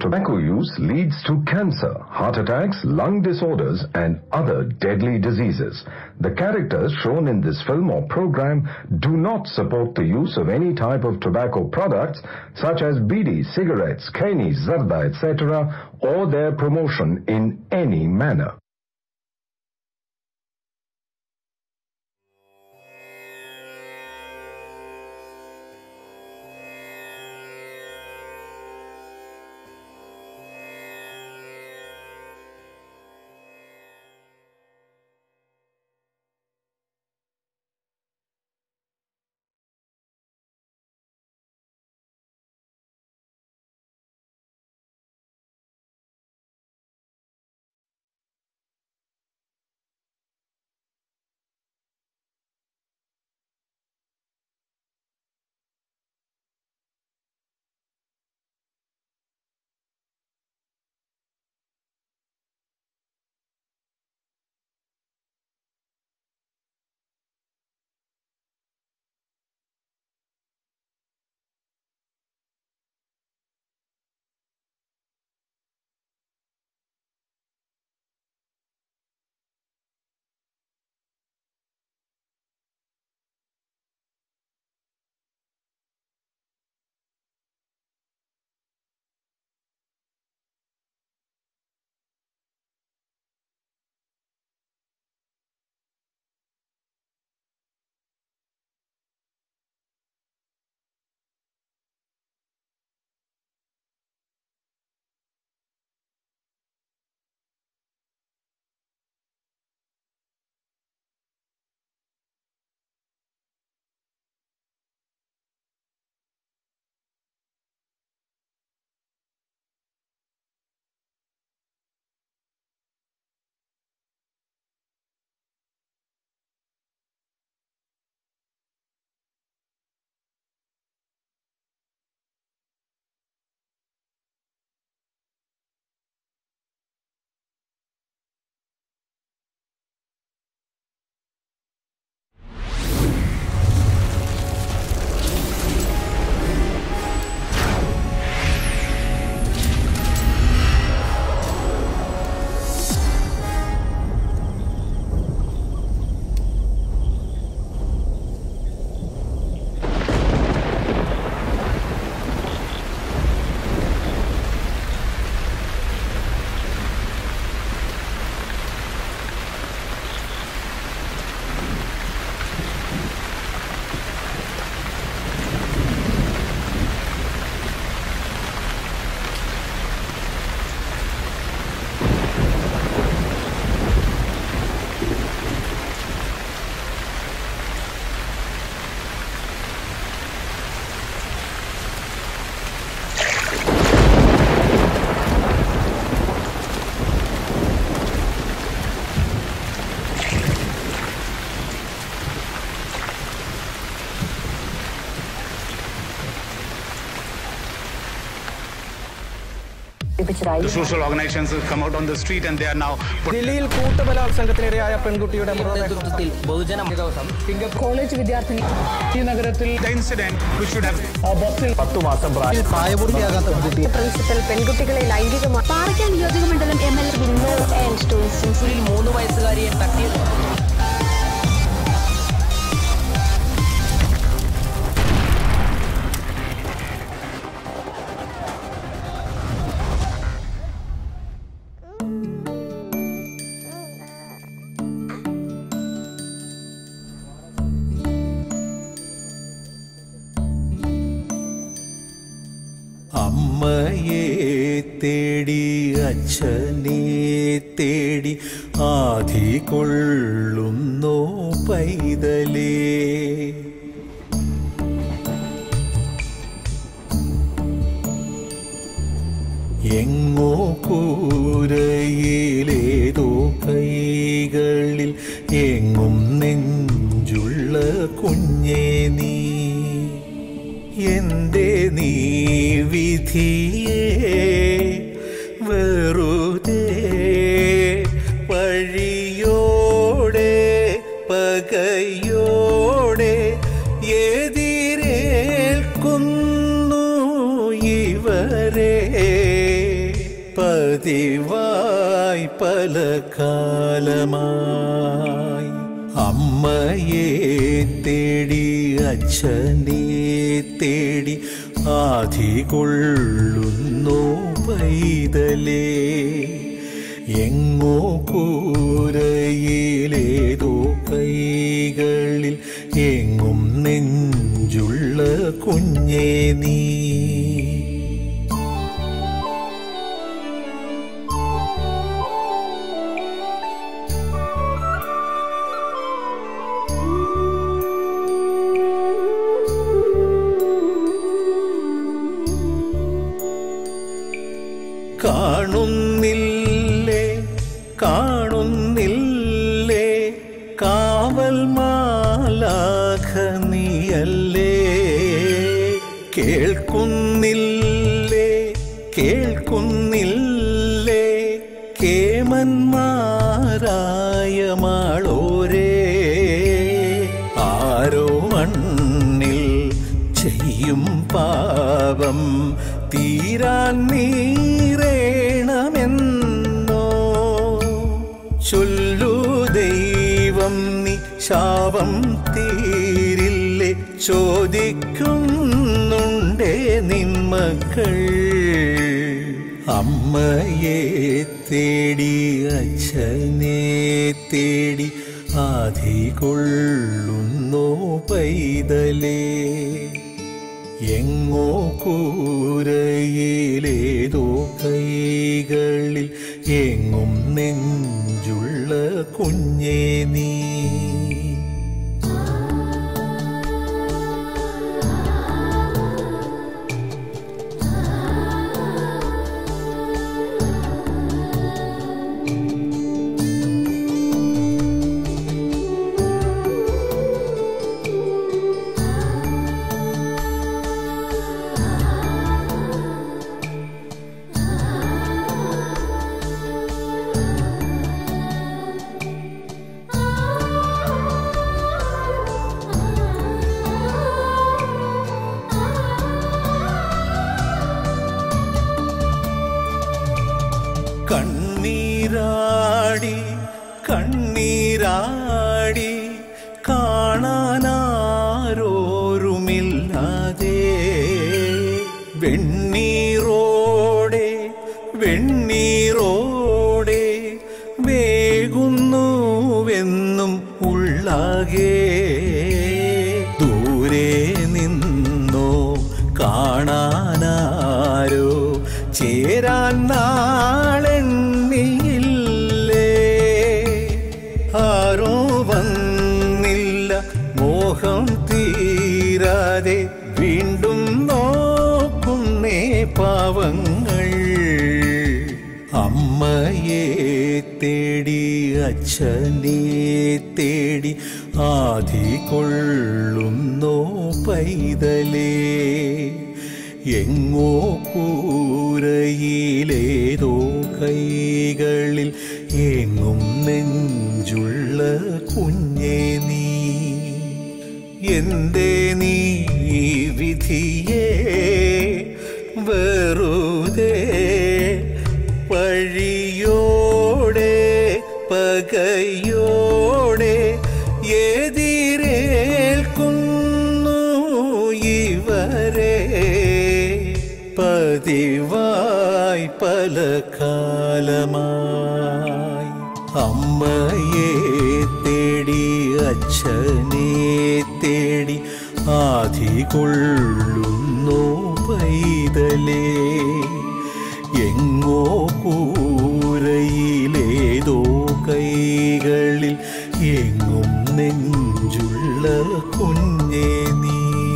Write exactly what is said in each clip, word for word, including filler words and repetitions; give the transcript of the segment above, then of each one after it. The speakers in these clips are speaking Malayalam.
Tobacco use leads to cancer, heart attacks, lung disorders, and other deadly diseases. The characters shown in this film or program do not support the use of any type of tobacco products such as bidi, cigarettes, keni, zarda, et cetera, or their promotion in any manner. The social organizations have come out on the street and they are now. ദില്ലിയിൽ കൂട്ടബലാത്സംഗത്തിനിരയായ പെൺകുട്ടിയുടെ നേതൃത്വത്തിൽ ബഹുജന കോളേജ് വിദ്യാർത്ഥിനി ഈ നഗരത്തിൽ the incident which should have ബസ്സിൽ പത്തു മാസം പ്രായപൂർത്തിയാകാത്ത കുട്ടി പ്രിൻസിപ്പൽ പെൺകുട്ടികളെ ലൈംഗികമായി പാറയ്ക്കൽ നിയോജകമണ്ഡലം എം എൽ എ മൂന്ന് വയസ്സുകാരിയെ തട്ടിയത്. അമ്മയെ തേടി അച്ഛനെ തേടി ആധി കൊള്ളുന്നു പൈതലേ. എങ്ങോ കൂരയിലേതോ കൈകളിൽ എങ്ങും നെഞ്ചുള്ള കുഞ്ഞേ നീ എന്തേ നീ വിധിയേ വെറുതെ പഴിയോടെ പകയോടെ എതിരേൽക്കുന്നു ഇവരെ. പതിവായി പല കാലമായി അമ്മയെ തേടി അച്ഛനെ തേടി ആധികൊള്ളുന്നു പൈതലേ. എങ്ങോ കൂരയിലേതോ കൈകളിൽ എങ്ങും നെഞ്ചുള്ള കുഞ്ഞേ നീ. കാണുന്നില്ലേ കാണുന്നില്ലേ കാവൽ മാലാഖ നീയല്ലേ. കേൾക്കുന്നില്ലേ കേൾക്കുന്നില്ലേ കേമന്മാരായ മാളോരേ. ആരോ മണ്ണിൽ ചെയ്യും പാപം തീരാൻ നീറേണമെന്നോ. ചൊല്ലു ദൈവം നീ ശാപം തീരില്ലേ ചോദിക്കുന്നുണ്ടേ നിന്മക്കൾ. അമ്മയെ തേടി അച്ഛനെ തേടി ആധികൊള്ളുന്നു പൈതലേ. എങ്ങോ കൂരയിലേതോ കൈകളിൽ എങ്ങും നെഞ്ചുള്ള കുഞ്ഞേ നീ. കണ്ണീരാടി കണ്ണീരാടി കാണാനാരോരുമില്ലാതെ വെണ്ണീറോടെ വെണ്ണീറോടെ വേകുന്നുവെന്നും ഉള്ളാകെ. ദൂരെ നിന്നോ കാണാനാരോ ചേരാൻ നാളെണ്ണിയില്ലേ. ആരോ വന്നില്ല മോഹം തീരാതെ വീണ്ടും നോക്കുന്നേ പാവങ്ങൾ. അമ്മയെ തേടി അച്ഛനെ തേടി ആധികൊള്ളുന്നു പൈതലേ. എങ്ങോ കൂരയിലേതോ കൈകളിൽ എങ്ങും നെഞ്ചുള്ള കുഞ്ഞേ നീ. എന്തേ നീ വിധിയേ വെറുതെ പഴിയോടെ പകയോടെ എതിരേൽക്കുന്നു ഇവരെ. പതിവായി പല കാലമായി അമ്മയെ തേടി അച്ഛനെ തേടി ആധികൊള്ളുന്നു പൈതലേ. എങ്ങോ കൂരയിലേതോ കൈകളിൽ എങ്ങും നെഞ്ചുള്ള കുഞ്ഞേ നീ.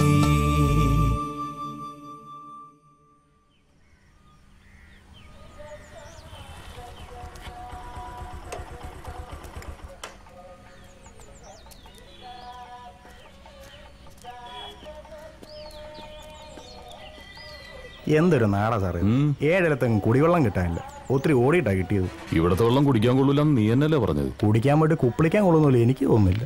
എന്തൊരു നാടാ സാറേ, ഏഴിടത്തെങ്ങും കുടിവെള്ളം കിട്ടാനില്ല. ഒത്തിരി ഓടിയിട്ടാ കിട്ടിയത്. ഇവിടത്തെ വെള്ളം കുടിക്കാൻ കൊള്ളൂലെന്ന് നീ എന്നല്ലേ പറഞ്ഞത്? കുടിക്കാൻ വേണ്ടി കുപ്പിളിക്കാൻ കൊള്ളുന്നില്ല, എനിക്ക് തോന്നുന്നില്ല.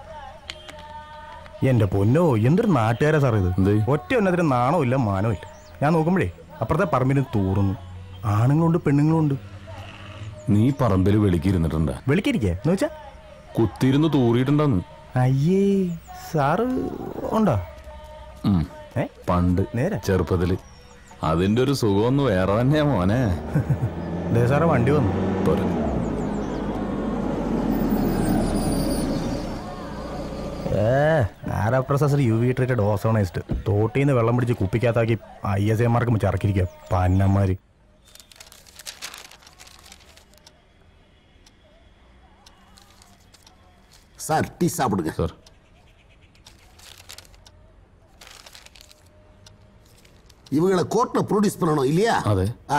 എന്റെ പൊന്നോ, എന്തൊരു നാട്ടുകാരാ സാറേ ഇത്. ഒറ്റ ഒന്നതിന് നാണോ ഇല്ല മാനോ ഇല്ല. ഞാൻ നോക്കുമ്പോഴേ അപ്പുറത്തെ പറമ്പിന് തൂറുന്നു. ആണുങ്ങളുണ്ട് പെണ്ണുങ്ങളുണ്ട്. നീ പറമ്പിൽ വെളിക്കിരുന്നിട്ടുണ്ടാ? വെളിക്കിരിക്കേ എന്ന് വെച്ചാ കുത്തിയിരുന്ന് തൂറിയിട്ടുണ്ടെന്ന്. അയ്യേ സാറ് ഉണ്ടോ? ഏ പണ്ട് നേരെ ചെറുപ്പത്തില്. അതിന്റെ ഒരു സുഖമൊന്നും വേറെ തന്നെയാ മോനെ. ദേ സാറേ വണ്ടി വന്നു. പോരെ. ഏ ആരാ processor U V treated ozonised. തോട്ടീന്ന് വെള്ളം പിടിച്ച് കുപ്പിക്കകത്താക്കി ഐ എസ് എമാർക്ക് ചറക്കിരിക്കുക പന്നന്മാര്. சார் டீ சாப்பிடுங்க. சார் இவங்களை கோர்ட்ல ப்ரொடியூஸ் பண்ணணும் இல்லையா? அதே. ஆ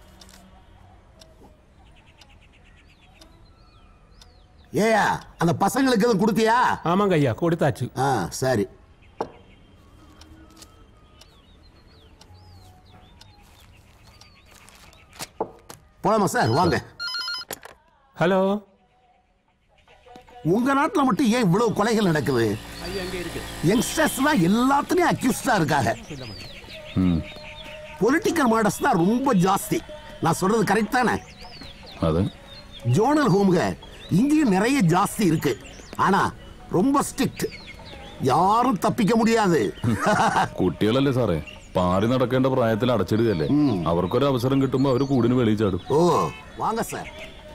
ஏயா அந்த பசங்களுக்கு எதுவும் கொடுத்தியா? ஆமாங்க ஐயா கொடுத்தாச்சு. ஆ சரி. போலாமா சார்? வாங்க. ஹலோ. உங்க நாட்டுல மட்டும் ஏன் இவ்வளவு கொலைகள் நடக்குது? யங்ஸ்டர்ஸ் தான் எல்லாத்துலயும் அக்யூஸ்டா இருக்காங்க. பொலிட்டிக்கல் மர்டர்ஸ் தான் ரொம்ப ஜாஸ்தி. நான் சொல்றது கரெக்ட் தானே? அது ஜோனல் ஹோம்க இங்கேயும் நிறைய ஜாஸ்தி இருக்கு. ஆனா ரொம்ப ஸ்ட்ரிக்ட். யாரும் தப்பிக்க முடியாது. കുട്ടികളല്ലേ സാറേ, പാറി നടക്കേണ്ട പ്രായത്തിൽ അടച്ചിടുകയല്ലേ. അവർക്കൊരു അവസരം കിട്ടുമ്പോ അവര് കൂടിന് വെളിയിൽ ചാടും. ഓ വാങ്ങ സാർ.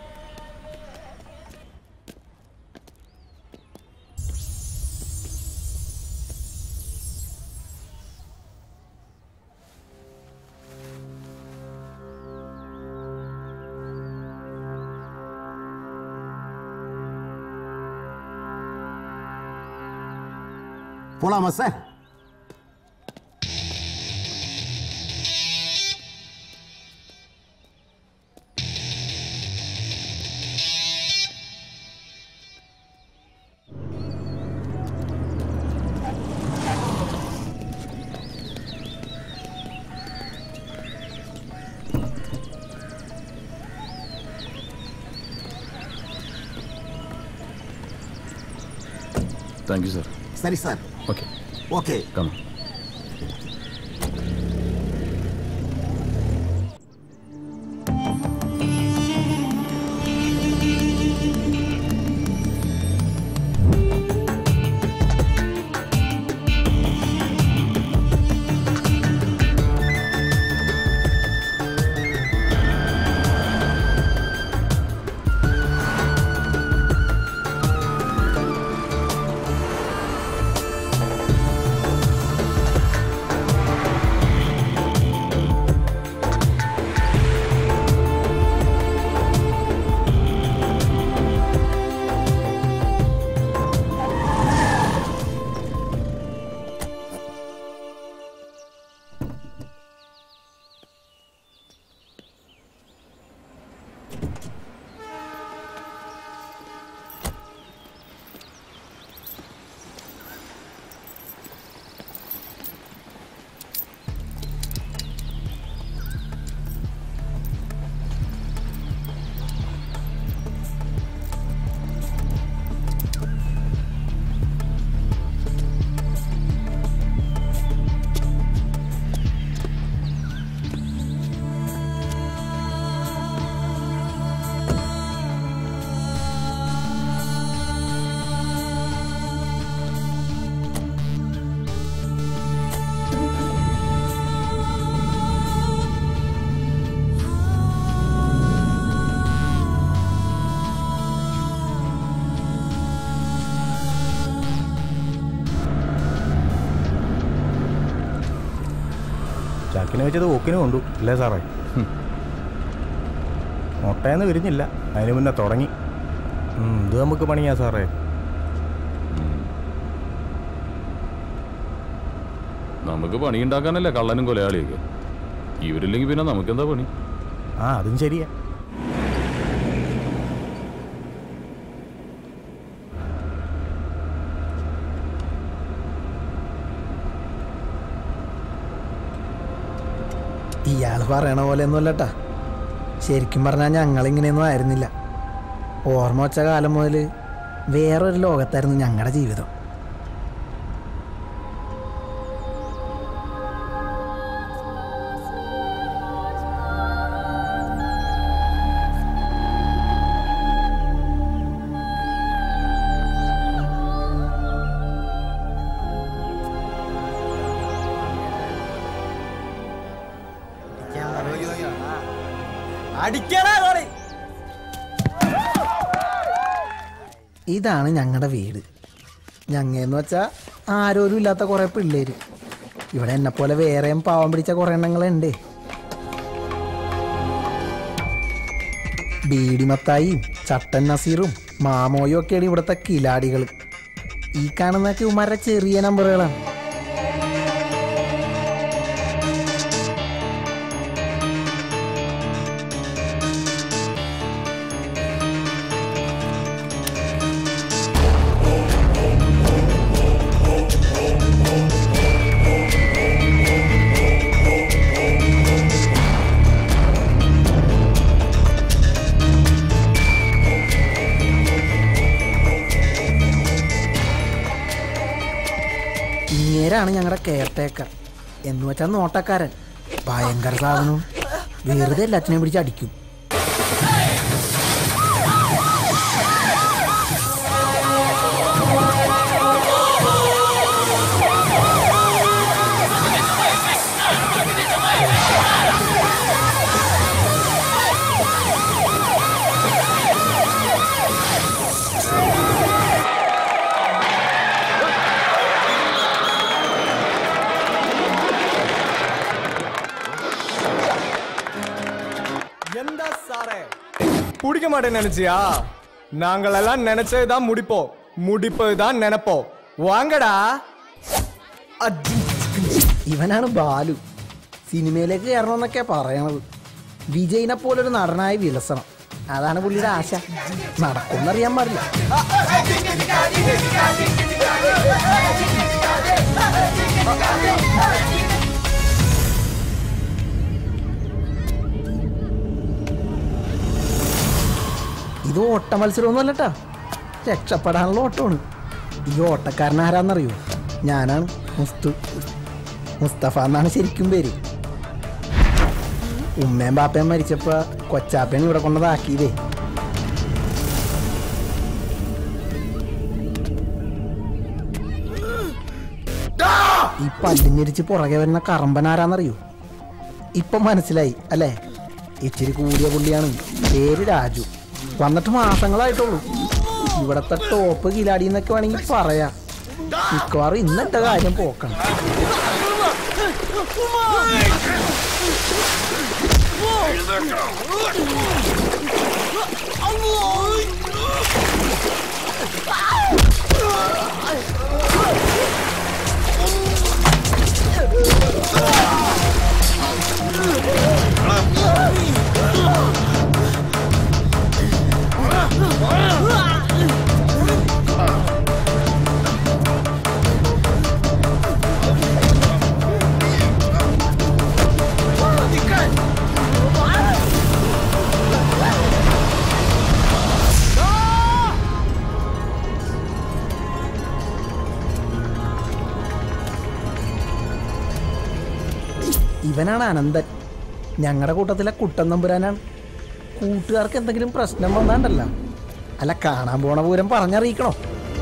போலாமா சார்? Thank you sir. சரி சார். Okay okay come. ചാക്കിനെ വെച്ചത് ഓക്കിനും കൊണ്ടു അല്ലേ സാറേ? മുട്ടയെന്ന് വിരിഞ്ഞില്ല, അതിന് മുന്നേ തുടങ്ങി. ഇത് നമുക്ക് പണിയാ സാറേ. നമുക്ക് പണിയുണ്ടാക്കാനല്ലേ കള്ളനും കൊലയാളിയൊക്കെ. ഇവരില്ലെങ്കിൽ പിന്നെ നമുക്കെന്താ പണി? ആ അതും ശരിയാ. ഇയാൾ പറയണ പോലെ ഒന്നുമല്ലട്ടാ. ശരിക്കും പറഞ്ഞാൽ ഞങ്ങളിങ്ങനെയൊന്നും ആയിരുന്നില്ല. ഓർമ്മ വച്ച കാലം മുതൽ വേറൊരു ലോകത്തായിരുന്നു ഞങ്ങളുടെ ജീവിതം. ഇതാണ് ഞങ്ങളുടെ വീട്. ഞങ്ങെന്ന് വെച്ചാൽ ആരോരും ഇല്ലാത്ത കുറേ പിള്ളേര്. ഇവിടെ എന്നെ പോലെ വേറെയും പാവം പിടിച്ച കുറേ എണ്ണങ്ങളുണ്ട്. ബീഡിമത്തായും ചട്ടൻ നസീറും മാമോയും ഒക്കെയാണ് ഇവിടുത്തെ കിലാടികൾ. ഈ കാണുന്നൊക്കെ ഉമാരുടെ ചെറിയ നമ്പറുകളാണ്. ഇങ്ങേരാണ് ഞങ്ങളുടെ കെയർടേക്കർ എന്ന് വെച്ചാൽ നോട്ടക്കാരൻ. ഭയങ്കര സാധനവും വെറുതെ എല്ലാത്തിനെയും പിടിച്ച് അടിക്കും. பிடிக்க மாட்டேன்னு நினைச்சியா? நாங்கள் எல்லாம் நினைச்சதுதான் முடிப்போம், முடிப்பதுதான் நினைப்போம். வாங்கடா. ഇവനാണ് ബാലു. സിനിമയിലേക്ക് കയറണമെന്നൊക്കെ പറയണത്. വിജയിനെ പോലൊരു നടനായി വിലസണം, അതാണ് പുള്ളിയുടെ ആശ. നടക്കുമെന്നറിയാൻ പാടില്ല. ഇത് ഓട്ട മത്സരമൊന്നും അല്ലട്ടാ, രക്ഷപ്പെടാനുള്ള ഓട്ടമാണ്. ഈ ഓട്ടക്കാരൻ ആരാന്നറിയോ? ഞാനാണ് മുസ്തു മുസ്തഫ എന്നാണ് ശരിക്കും പേര്. ഉമ്മയും ബാപ്പയും മരിച്ചപ്പോ കൊച്ചാപ്പയാണ് ഇവിടെ കൊണ്ടതാക്കിയതേ. ഈ പല്ലിഞ്ഞിരിച്ച് പുറകെ വരുന്ന കറമ്പനാരാന്നറിയോ? ഇപ്പൊ മനസ്സിലായി അല്ലേ? ഇച്ചിരി കൂടിയ പുള്ളിയാണ്, പേര് രാജു. വന്നിട്ട് മാസങ്ങളായിട്ടുള്ളൂ. ഇവിടത്തെ ടോപ്പ് കിലാടി എന്നൊക്കെ വേണമെങ്കിൽ പറയാം. മിക്കവാറും ഇന്നത്തെ കാര്യം പോക്കണം. ഇവനാണ് അനന്തൻ, ഞങ്ങളുടെ കൂട്ടത്തിലെ കുട്ടൻ നമ്പുരാനാണ്. കൂട്ടുകാർക്ക് എന്തെങ്കിലും പ്രശ്നം വന്നാണ്ടല്ല, അല്ല കാണാൻ പോണ പൂരം പറഞ്ഞറിയിക്കണോ?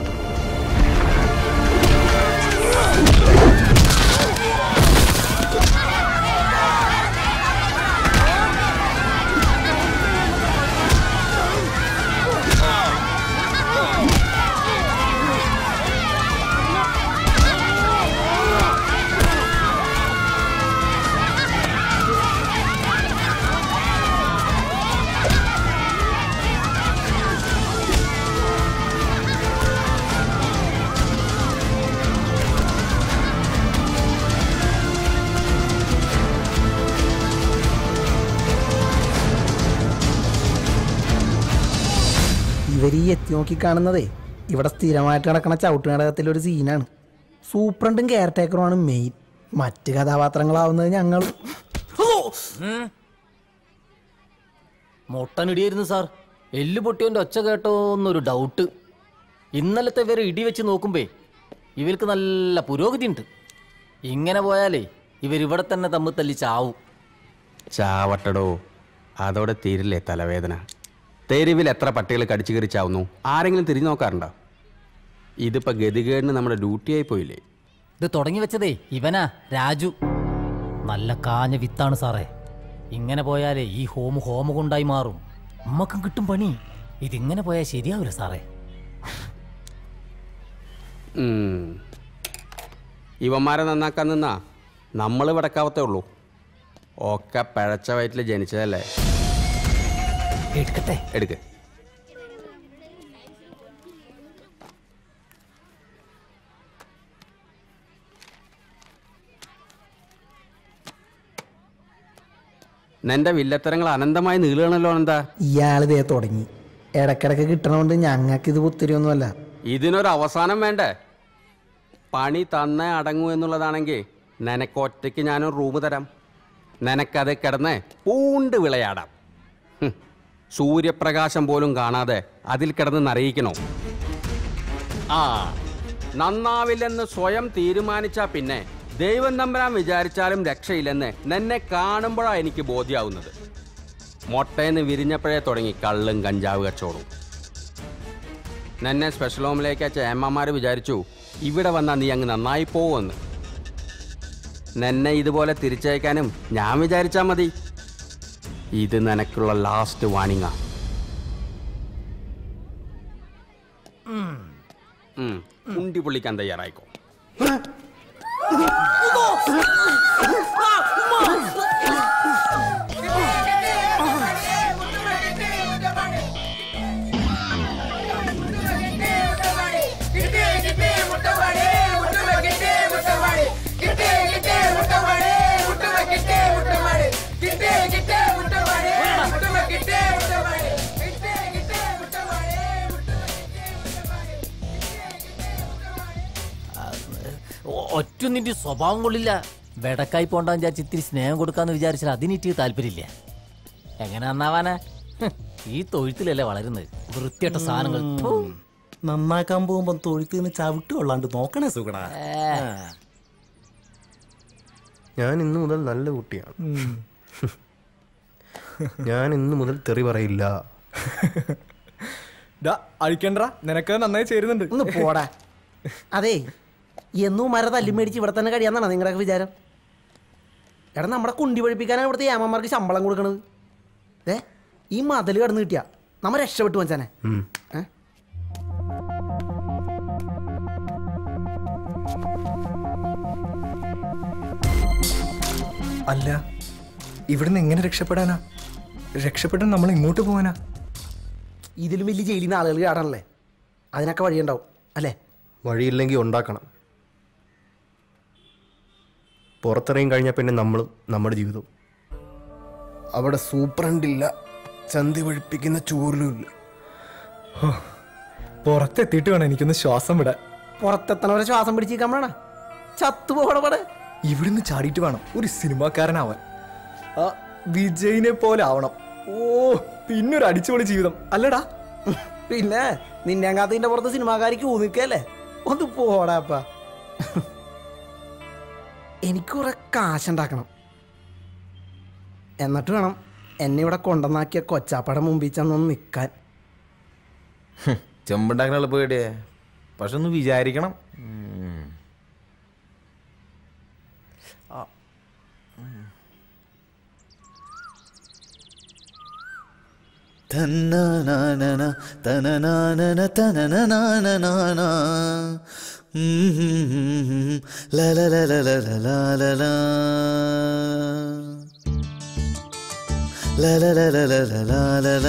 ഇവർ ഈ എത്തി നോക്കി കാണുന്നതേ ഇവിടെ സ്ഥിരമായിട്ട് നടക്കുന്ന ചവിട്ടുനാടകത്തിലൊരു സീനാണ്. സൂപ്രണ്ടും കെയർടേക്കറുമാണ് മെയിൻ. മറ്റ് കഥാപാത്രങ്ങളാവുന്നത് ഞങ്ങൾ. മൊട്ടനിടിയായിരുന്നു സാർ. എല്ല് പൊട്ടിയോൻ്റെ ഒച്ച കേട്ടോ എന്നൊരു ഡൗട്ട്. ഇന്നലത്തെ വരെ ഇടി വെച്ച് നോക്കുമ്പേ ഇവർക്ക് നല്ല പുരോഗതി ഉണ്ട്. ഇങ്ങനെ പോയാലേ ഇവരിവിടെ തന്നെ തമ്മിൽ തല്ലി ചാവും. ചാവട്ടടോ, അതോടെ തീരില്ലേ തലവേദന. തെരുവിൽ എത്ര പട്ടികൾ കടിച്ചു കയറി ചാവുന്നു, ആരെങ്കിലും തിരിഞ്ഞു നോക്കാറുണ്ടോ? ഇതിപ്പോ ഗതികേടിന് നമ്മുടെ ഡ്യൂട്ടിയായി പോയില്ലേ? ഇത് തുടങ്ങി വെച്ചതേ ഇവനാ രാജു. നല്ല കാഞ്ഞ വിത്താണ് സാറേ. ഇങ്ങനെ പോയാലേ ഈ ഹോം ഹോം കൊണ്ടായി മാറും. നമ്മക്കും കിട്ടും പണി. ഇതിങ്ങനെ പോയാൽ ശരിയാവില്ല സാറേ. ഇവന്മാരെ നന്നാക്കാൻ നിന്നാ നമ്മൾ വിടക്കാവത്തേ ഉള്ളൂ. ഒക്കെ പഴച്ച വയറ്റിൽ ജനിച്ചതല്ലേ. എടുക്കട്ടെ എടുക്ക്. നിന്റെ വില്ലത്തരങ്ങൾ അനന്തമായി നീളുകയാണല്ലോ. എന്താ ഇയാളിതേ തുടങ്ങി. ഇടക്കിടക്ക് കിട്ടണോണ്ട് ഞങ്ങൾക്ക് ഇത് പുത്തിരിയൊന്നുമല്ല. ഇതിനൊരു അവസാനം വേണ്ടേ? പണി തന്നേ അടങ്ങൂ എന്നുള്ളതാണെങ്കിൽ നിനക്കൊറ്റയ്ക്ക് ഞാനൊരു റൂം തരാം. നിനക്കത് കിടന്ന് പൂണ്ട് വിളയാടാം. സൂര്യപ്രകാശം പോലും കാണാതെ അതിൽ കിടന്ന് നിറയിക്കണോ? ആ നന്നാവില്ലെന്ന് സ്വയം തീരുമാനിച്ചാ പിന്നെ ദൈവം തമ്പരാൻ വിചാരിച്ചാലും രക്ഷയില്ലെന്ന് നിന്നെ കാണുമ്പോഴാണ് എനിക്ക് ബോധ്യമാവുന്നത്. മൊട്ടയെന്ന് വിരിഞ്ഞപ്പോഴേ തുടങ്ങി കള്ളും കഞ്ചാവ് കച്ചവടവും. നിന്നെ സ്പെഷ്യൽ ഹോമിലേക്ക് അയച്ച ഏമ്മമാർ വിചാരിച്ചു ഇവിടെ വന്നാൽ നീ അങ്ങ് നന്നായി പോവുമെന്ന്. നിന്നെ ഇതുപോലെ തിരിച്ചയക്കാനും ഞാൻ വിചാരിച്ചാൽ മതി. ഇത് നിനക്കുള്ള ലാസ്റ്റ് വാണിങ്ങാ. ഉണ്ടി പൊള്ളിക്കാൻ തയ്യാറായിക്കോ. ഒറ്റ നിന്റെ സ്വഭാവം കൊള്ളില്ല. വെടക്കായി പോണ്ടാന്ന് വിചാരിച്ച് ഇത്തിരി സ്നേഹം കൊടുക്കാന്ന് വിചാരിച്ചാൽ അതിനിട്ട് താല്പര്യമില്ല. എങ്ങനെ നന്നാവാനാ? ഈ തൊഴുത്തിലല്ലേ വളരുന്നത്. വൃത്തിയായിട്ട സാധനങ്ങൾ നന്നാക്കാൻ പോകുമ്പോ തൊഴുത്തിന് ചവിട്ട് കൊള്ളാണ്ട് നോക്കണേ സുഖണ. ഞാൻ ഇന്നു മുതൽ നല്ല കുട്ടിയാണ്. ഞാൻ ഇന്നു മുതൽ തെറി പറയില്ല. അഴിക്കണ്ട, നിനക്ക് നന്നായി ചേരുന്നുണ്ട്. ഒന്ന് പോടാ. അതേ എന്നും മര തല്ലി മേടിച്ച് ഇവിടെ തന്നെ കഴിയാന്നാണ് നിങ്ങളുടെ വിചാരം? എടാ നമ്മുടെ കുണ്ടി പഴിപ്പിക്കാനാണ് ഇവിടുത്തെ ഏമ്മമാർക്ക് ശമ്പളം കൊടുക്കണത്. ഏ ഈ മതിൽ കടന്ന് കിട്ടിയാ നമ്മ രക്ഷപ്പെട്ടു വച്ചാനെ. അല്ല ഇവിടുന്ന് എങ്ങനെ രക്ഷപ്പെടാനാ? രക്ഷപ്പെടാൻ നമ്മൾ ഇങ്ങോട്ട് പോകാനാ? ഇതിലും വലിയ ജയിലിൽ നിന്ന് ആളുകൾ ചാടാനല്ലേ? അതിനൊക്കെ വഴിയുണ്ടാവും അല്ലേ? വഴിയില്ലെങ്കിൽ ഉണ്ടാക്കണം. പുറത്തിറങ്ങി കഴിഞ്ഞാൽ പിന്നെ നമ്മളും നമ്മുടെ ജീവിതവും. അവിടെ സൂപ്രണ്ടില്ല, ചന്തി ഒഴിപ്പിക്കുന്ന ചൂരിലുമില്ല. പുറത്തെത്തിയിട്ട് വേണം എനിക്കൊന്ന് ശ്വാസം വിടാൻ. പുറത്തെത്തണവരെ ശ്വാസം പിടിച്ചിരിക്കാൻ വേണ ചത്തുപോകണവിടെ. ഇവിടുന്ന് ചാടിയിട്ട് വേണം ഒരു സിനിമാക്കാരനാവാൻ. ആ വിജയിനെ പോലെ ആവണം. ഓ പിന്നൊരു അടിച്ചുപൊളി ജീവിതം അല്ലടാ. പിന്നെ നിന്നെ കാത്തിന്റെ പുറത്ത് സിനിമാക്കാരിക്ക് ഊന്നിക്കല്ലേ? ഒന്ന് പോടാപ്പ. എനിക്ക് കുറെ കാശുണ്ടാക്കണം. എന്നിട്ട് വേണം എന്നെ ഇവിടെ കൊണ്ടുവന്നാക്കിയ കൊച്ചാപ്പയുടെ മുമ്പിൽ ചെന്നൊന്ന് നിൽക്കാൻ. ചെമ്പുണ്ടാക്കണ എളുപ്പടിയേ, പക്ഷെ ഒന്ന് വിചാരിക്കണം. തന്നനാനന തനനാനന തനനനാനനാന ലലലലലലലല ലലലലലലല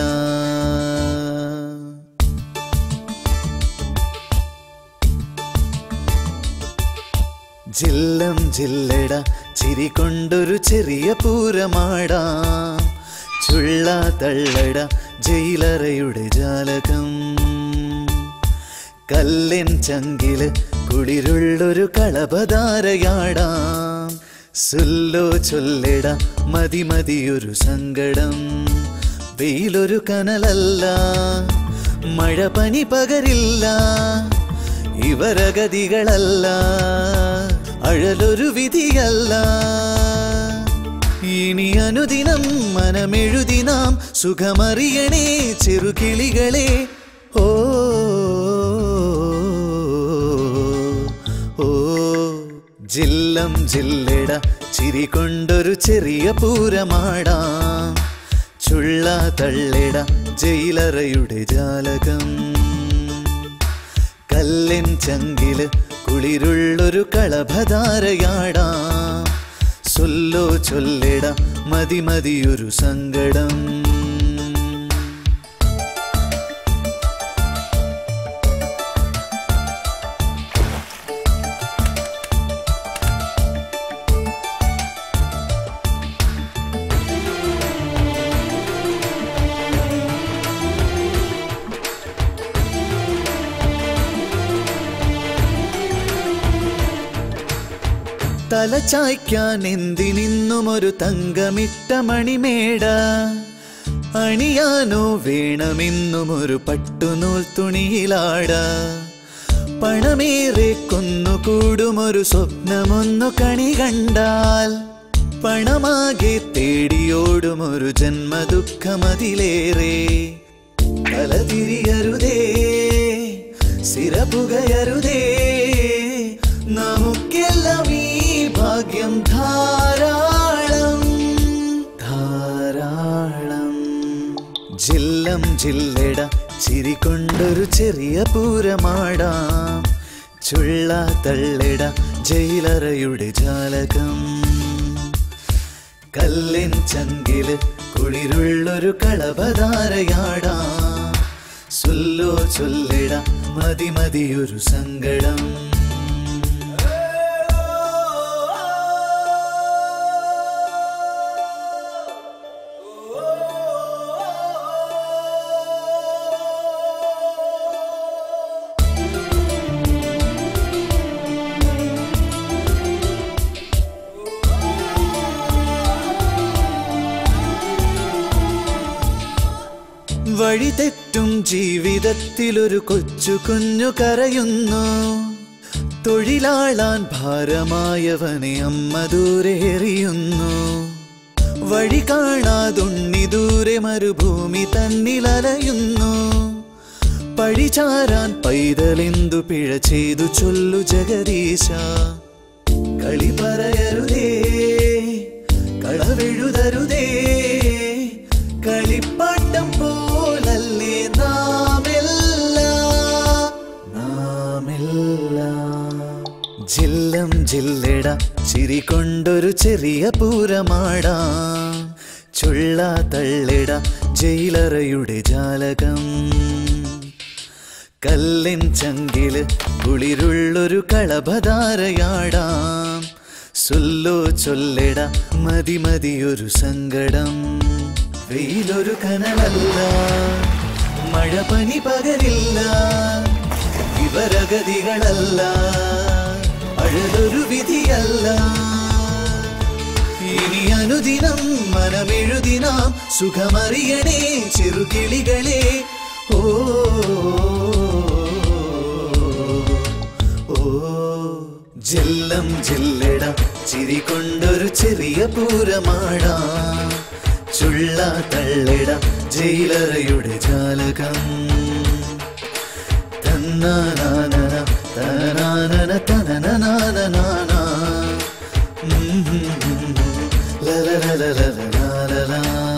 ജില്ലം ജില്ലട ചിരി കൊണ്ടൊരു ചെറിയ പൂരമാടാം. ചുള്ള തള്ളട ജയിലറയുടെ ജാലകം. കല്ലിൻ ചങ്കില് കുളിരുള്ളൊരു കളപധാരയാടാം. സുല്ലോ ചൊല്ലിട മതി മതിയൊരു സങ്കടം. വെയിലൊരു കനലല്ല, മഴ പനി പകരില്ല. ഇവരഗതികളല്ല, അഴലൊരു വിധിയല്ല. ഇനി അനുദിനം മനമെഴുതി നാം സുഖമറിയണേ ചെറുകിളികളെ. ഓ ഓ ജില്ലം ജില്ലട ചിരി കൊണ്ടൊരു ചെറിയ പൂരമാടാം ചുള്ള തള്ളിട ജയിലറയുടെ ജാലകം കല്ലിൻ ചങ്കില് കുളിരുള്ളൊരു കളഭധാരയാടാം സൊല്ലോ ചൊല്ലിട മതി മതിയൊരു സങ്കടം തലചായ്ക്കാൻ എന്തിനിന്നും ഒരു തങ്കമിട്ട മണിമേട അണിയാനോ വേണമെന്നും ഒരു പട്ടുനൂൽ തുണിയിലാട പണമേറെ കൊന്നുകൂടുമൊരു സ്വപ്നമൊന്നു കണി കണ്ടാൽ പണമാകെ തേടിയോടുമൊരു ജന്മദുഃഖമതിലേറെ തലതിരിയരുതേ സിരപുകയരുതേ നമുക്കെല്ലാം ഈ ഭാഗ്യം ധാരാളം ധാരാളം ജില്ലം ജില്ലട ചിരി കൊണ്ടൊരു ചെറിയ പൂരമാടാം ചുള്ള തള്ളിട ജയിലറയുടെ ജാലകം കല്ലിൻ ചങ്കില് കുളിരുള്ളൊരു കളഭധാരയാടാം സുല്ലോ ചൊല്ലിട മതി മതിയൊരു സങ്കടം വഴിതെറ്റും ജീവിതത്തിലൊരു കൊച്ചു കുഞ്ഞു കരയുന്നു തൊഴിലാളാൻ ഭാരമായവനെ അമ്മ ദൂരെ എറിയുന്നു വഴി കാണാതുണ്ണി ദൂരെ മരുഭൂമി തന്നിലലയുന്നു പഴിചാരാൻ പൈതലെന്തു പിഴ ചെയ്തു ചൊല്ലു ജഗദീശ കളി പറയരുതേ കളവെഴുതരുതേ കളിപ്പാട്ടം പോലല്ലേ നാമെല്ല നാമെല്ല ജില്ലം ജില്ലട ചിരി കൊണ്ടൊരു ചെറിയ പൂരമാടാം ചുള്ള തള്ളിട ജയിലറയുടെ ജാലകം കല്ലിൻ ചങ്കില് കുളിരുള്ളൊരു കളഭധാരയാടാം സുല്ലോ ചൊല്ലിട മതി മതിയൊരു സങ്കടം വെയിലൊരു കനലല്ല മഴ പനി പകരില്ല ഇവരഗതികളല്ല അഴലൊരു വിധിയല്ല ഇനി അനുദിനം മനമെഴുതിനാം സുഖമറിയണേ ചെറുകിളികളെ ഓ ഓ ജില്ലം ജില്ലട ചിരി കൊണ്ടൊരു ചെറിയ പൂരമാടാം ചുള്ള തള്ളിട ജയിലറയുടെ ജാലകം തന്നാനാന തനാനന തനനാന ലലലലലലലല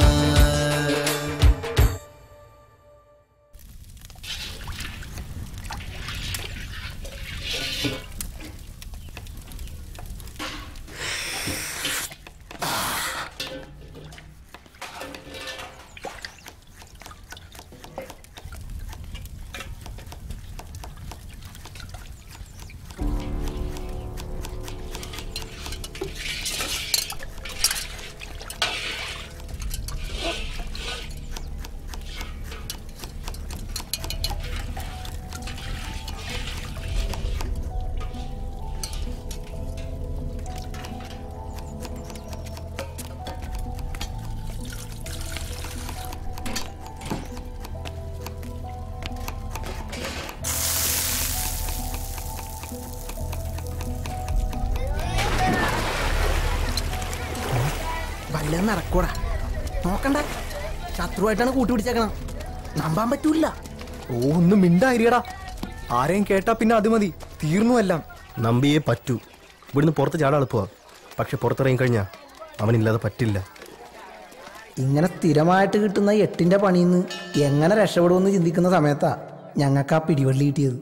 നടക്കൂടാ നോക്കണ്ട ശത്രുവായിട്ടാണ് കൂട്ടുപിടിച്ചേക്കണം നമ്പാൻ പറ്റൂല ഓ ഒന്നും മിണ്ടായിരിക്കടാ ആരെയും കേട്ടാ പിന്നെ അത് മതി തീർന്നു എല്ലാം നമ്പിയേ പറ്റൂ ഇവിടുന്ന് പുറത്ത് ചാടാൻ എളുപ്പമാണ്, പക്ഷെ പുറത്തിറങ്ങി കഴിഞ്ഞാൽ അവനില്ലാതെ പറ്റില്ല. ഇങ്ങനെ സ്ഥിരമായിട്ട് കിട്ടുന്ന എട്ടിൻ്റെ പണിയിൽ നിന്ന് എങ്ങനെ രക്ഷപ്പെടുമെന്ന് ചിന്തിക്കുന്ന സമയത്താ ഞങ്ങൾക്ക് ആ പിടിവള്ളി കിട്ടിയത്.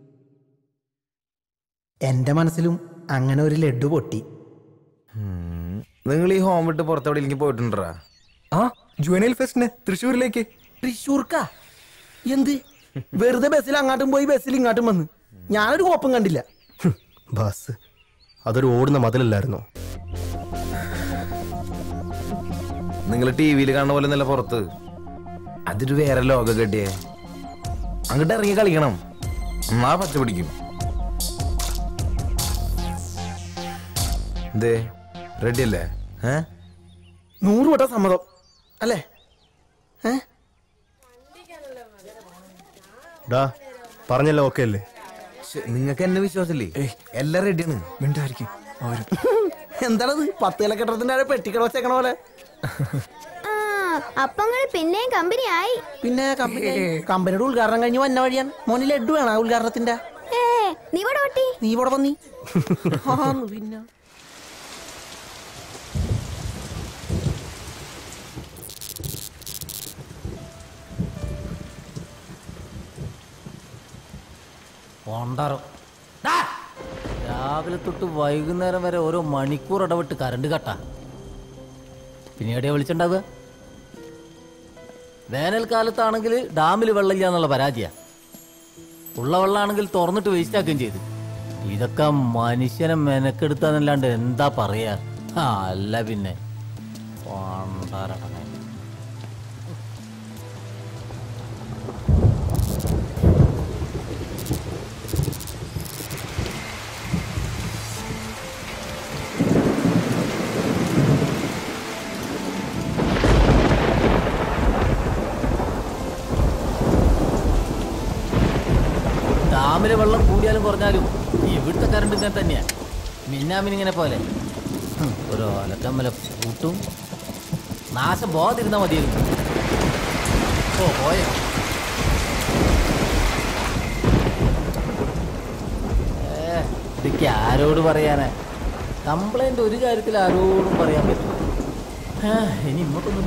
എൻ്റെ മനസ്സിലും അങ്ങനെ ഒരു ലഡു പൊട്ടി. നിങ്ങൾ ഈ ഹോം വിട്ട് പുറത്തെവിടെയെങ്കിലും പോയിട്ടുണ്ടാ? ആ ജുവനൈൽ ഫെസ്റ്റിന് തൃശ്ശൂരിലേക്ക്. തൃശ്ശൂർക്കാ? എന്ത് വെറുതെ ബസ്സിൽ അങ്ങോട്ടും പോയി ബസ്സിൽ ഇങ്ങോട്ടും വന്ന് ഞാനൊരു കോപ്പം കണ്ടില്ല. ബസ് അതൊരു ഓടുന്ന മതിലല്ലായിരുന്നോ? നിങ്ങൾ ടി വിയിൽ കാണുന്ന പോലെ നല്ല പുറത്ത് അതൊരു വേറെ ലോകം കെട്ടിയേ. അങ്ങോട്ട് ഇറങ്ങി കളിക്കണം, എന്നാ പച്ച പിടിക്കും. എന്തേ റെഡി അല്ലേ? ഏ നൂറ് വട്ടം സമ്മതം അല്ലേ? ഏ ഡാ പറഞ്ഞല്ലോ, ഓക്കെ അല്ലേ? നിങ്ങൾക്ക് എന്നെ വിശ്വാസമില്ലേ? എല്ലാം റെഡിയാണ്. മിണ്ടായിരിക്കും എന്താണത്? പത്ത് കിലോ കെട്ടത്തിന്റെ പെട്ടിക്കട വെച്ചേക്കണ പോലെ. അപ്പങ്ങൾ പിന്നെയും കമ്പനി ആയി. പിന്നെ കമ്പനി കമ്പനിയുടെ ഉദ്ഘാടനം കഴിഞ്ഞ് വന്ന വഴിയാണ്. മോനിൽ ലഡു വേണം ഉദ്ഘാടനത്തിന്റെ. നീ ഇവിടെ നീ ഇവിടെ വന്നി പിന്നെ രാവിലെ തൊട്ട് വൈകുന്നേരം വരെ ഓരോ മണിക്കൂർ ഇടവിട്ട് കറണ്ട് കട്ടാ. പിന്നെ എവിടെയാ വിളിച്ചിട്ടുണ്ടാവുക? വേനൽക്കാലത്താണെങ്കിൽ ഡാമിൽ വെള്ളമില്ല എന്നുള്ള പരാതിയാ. ഉള്ള വെള്ളമാണെങ്കിൽ തുറന്നിട്ട് വേസ്റ്റ് ആക്കുകയും ചെയ്തു. ഇതൊക്കെ മനുഷ്യനെ മെനക്കെടുത്താന്നല്ലാണ്ട് എന്താ പറയാ? ആ അല്ല പിന്നെ ഡാമിലെ വെള്ളം കൂടിയാലും കുറഞ്ഞാലും ഇവിടുത്തെ കറണ്ട് ഇങ്ങനെ തന്നെയാ. മിന്നാമിനിങ്ങനെ പോലെ ഓരോ അലക്കമ്മല കൂട്ടും. നാശം പോകാതിരുന്നാൽ മതിയായിരുന്നു. ഓ പോയോ? ഏ ഇതൊക്കെ ആരോട് പറയാനാ? കംപ്ലൈന്റ് ഒരു കാര്യത്തിൽ ആരോടും പറയാൻ പറ്റും. ഇനി ഇങ്ങോട്ടൊന്നും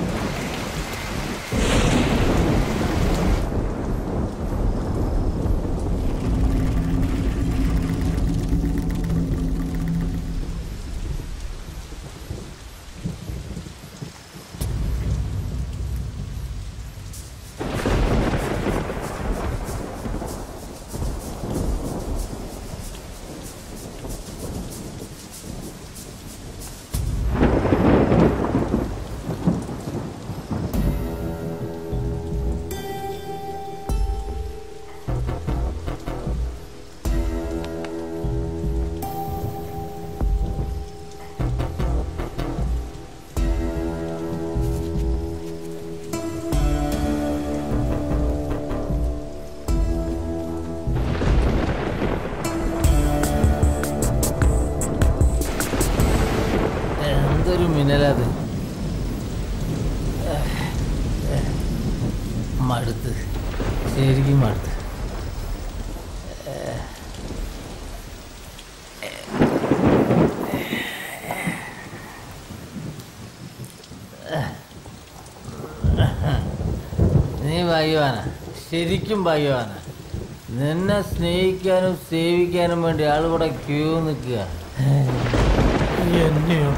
മിന്നലത് മടുത്ത്, ശരിക്കും മടുത്ത്. നീ ഭാഗ്യവാനാ, ശരിക്കും ഭാഗ്യവാനാ. നിന്നെ സ്നേഹിക്കാനും സേവിക്കാനും വേണ്ടി ആളുകൂടെ ക്യൂ നിൽക്കുക. എന്നെയോ?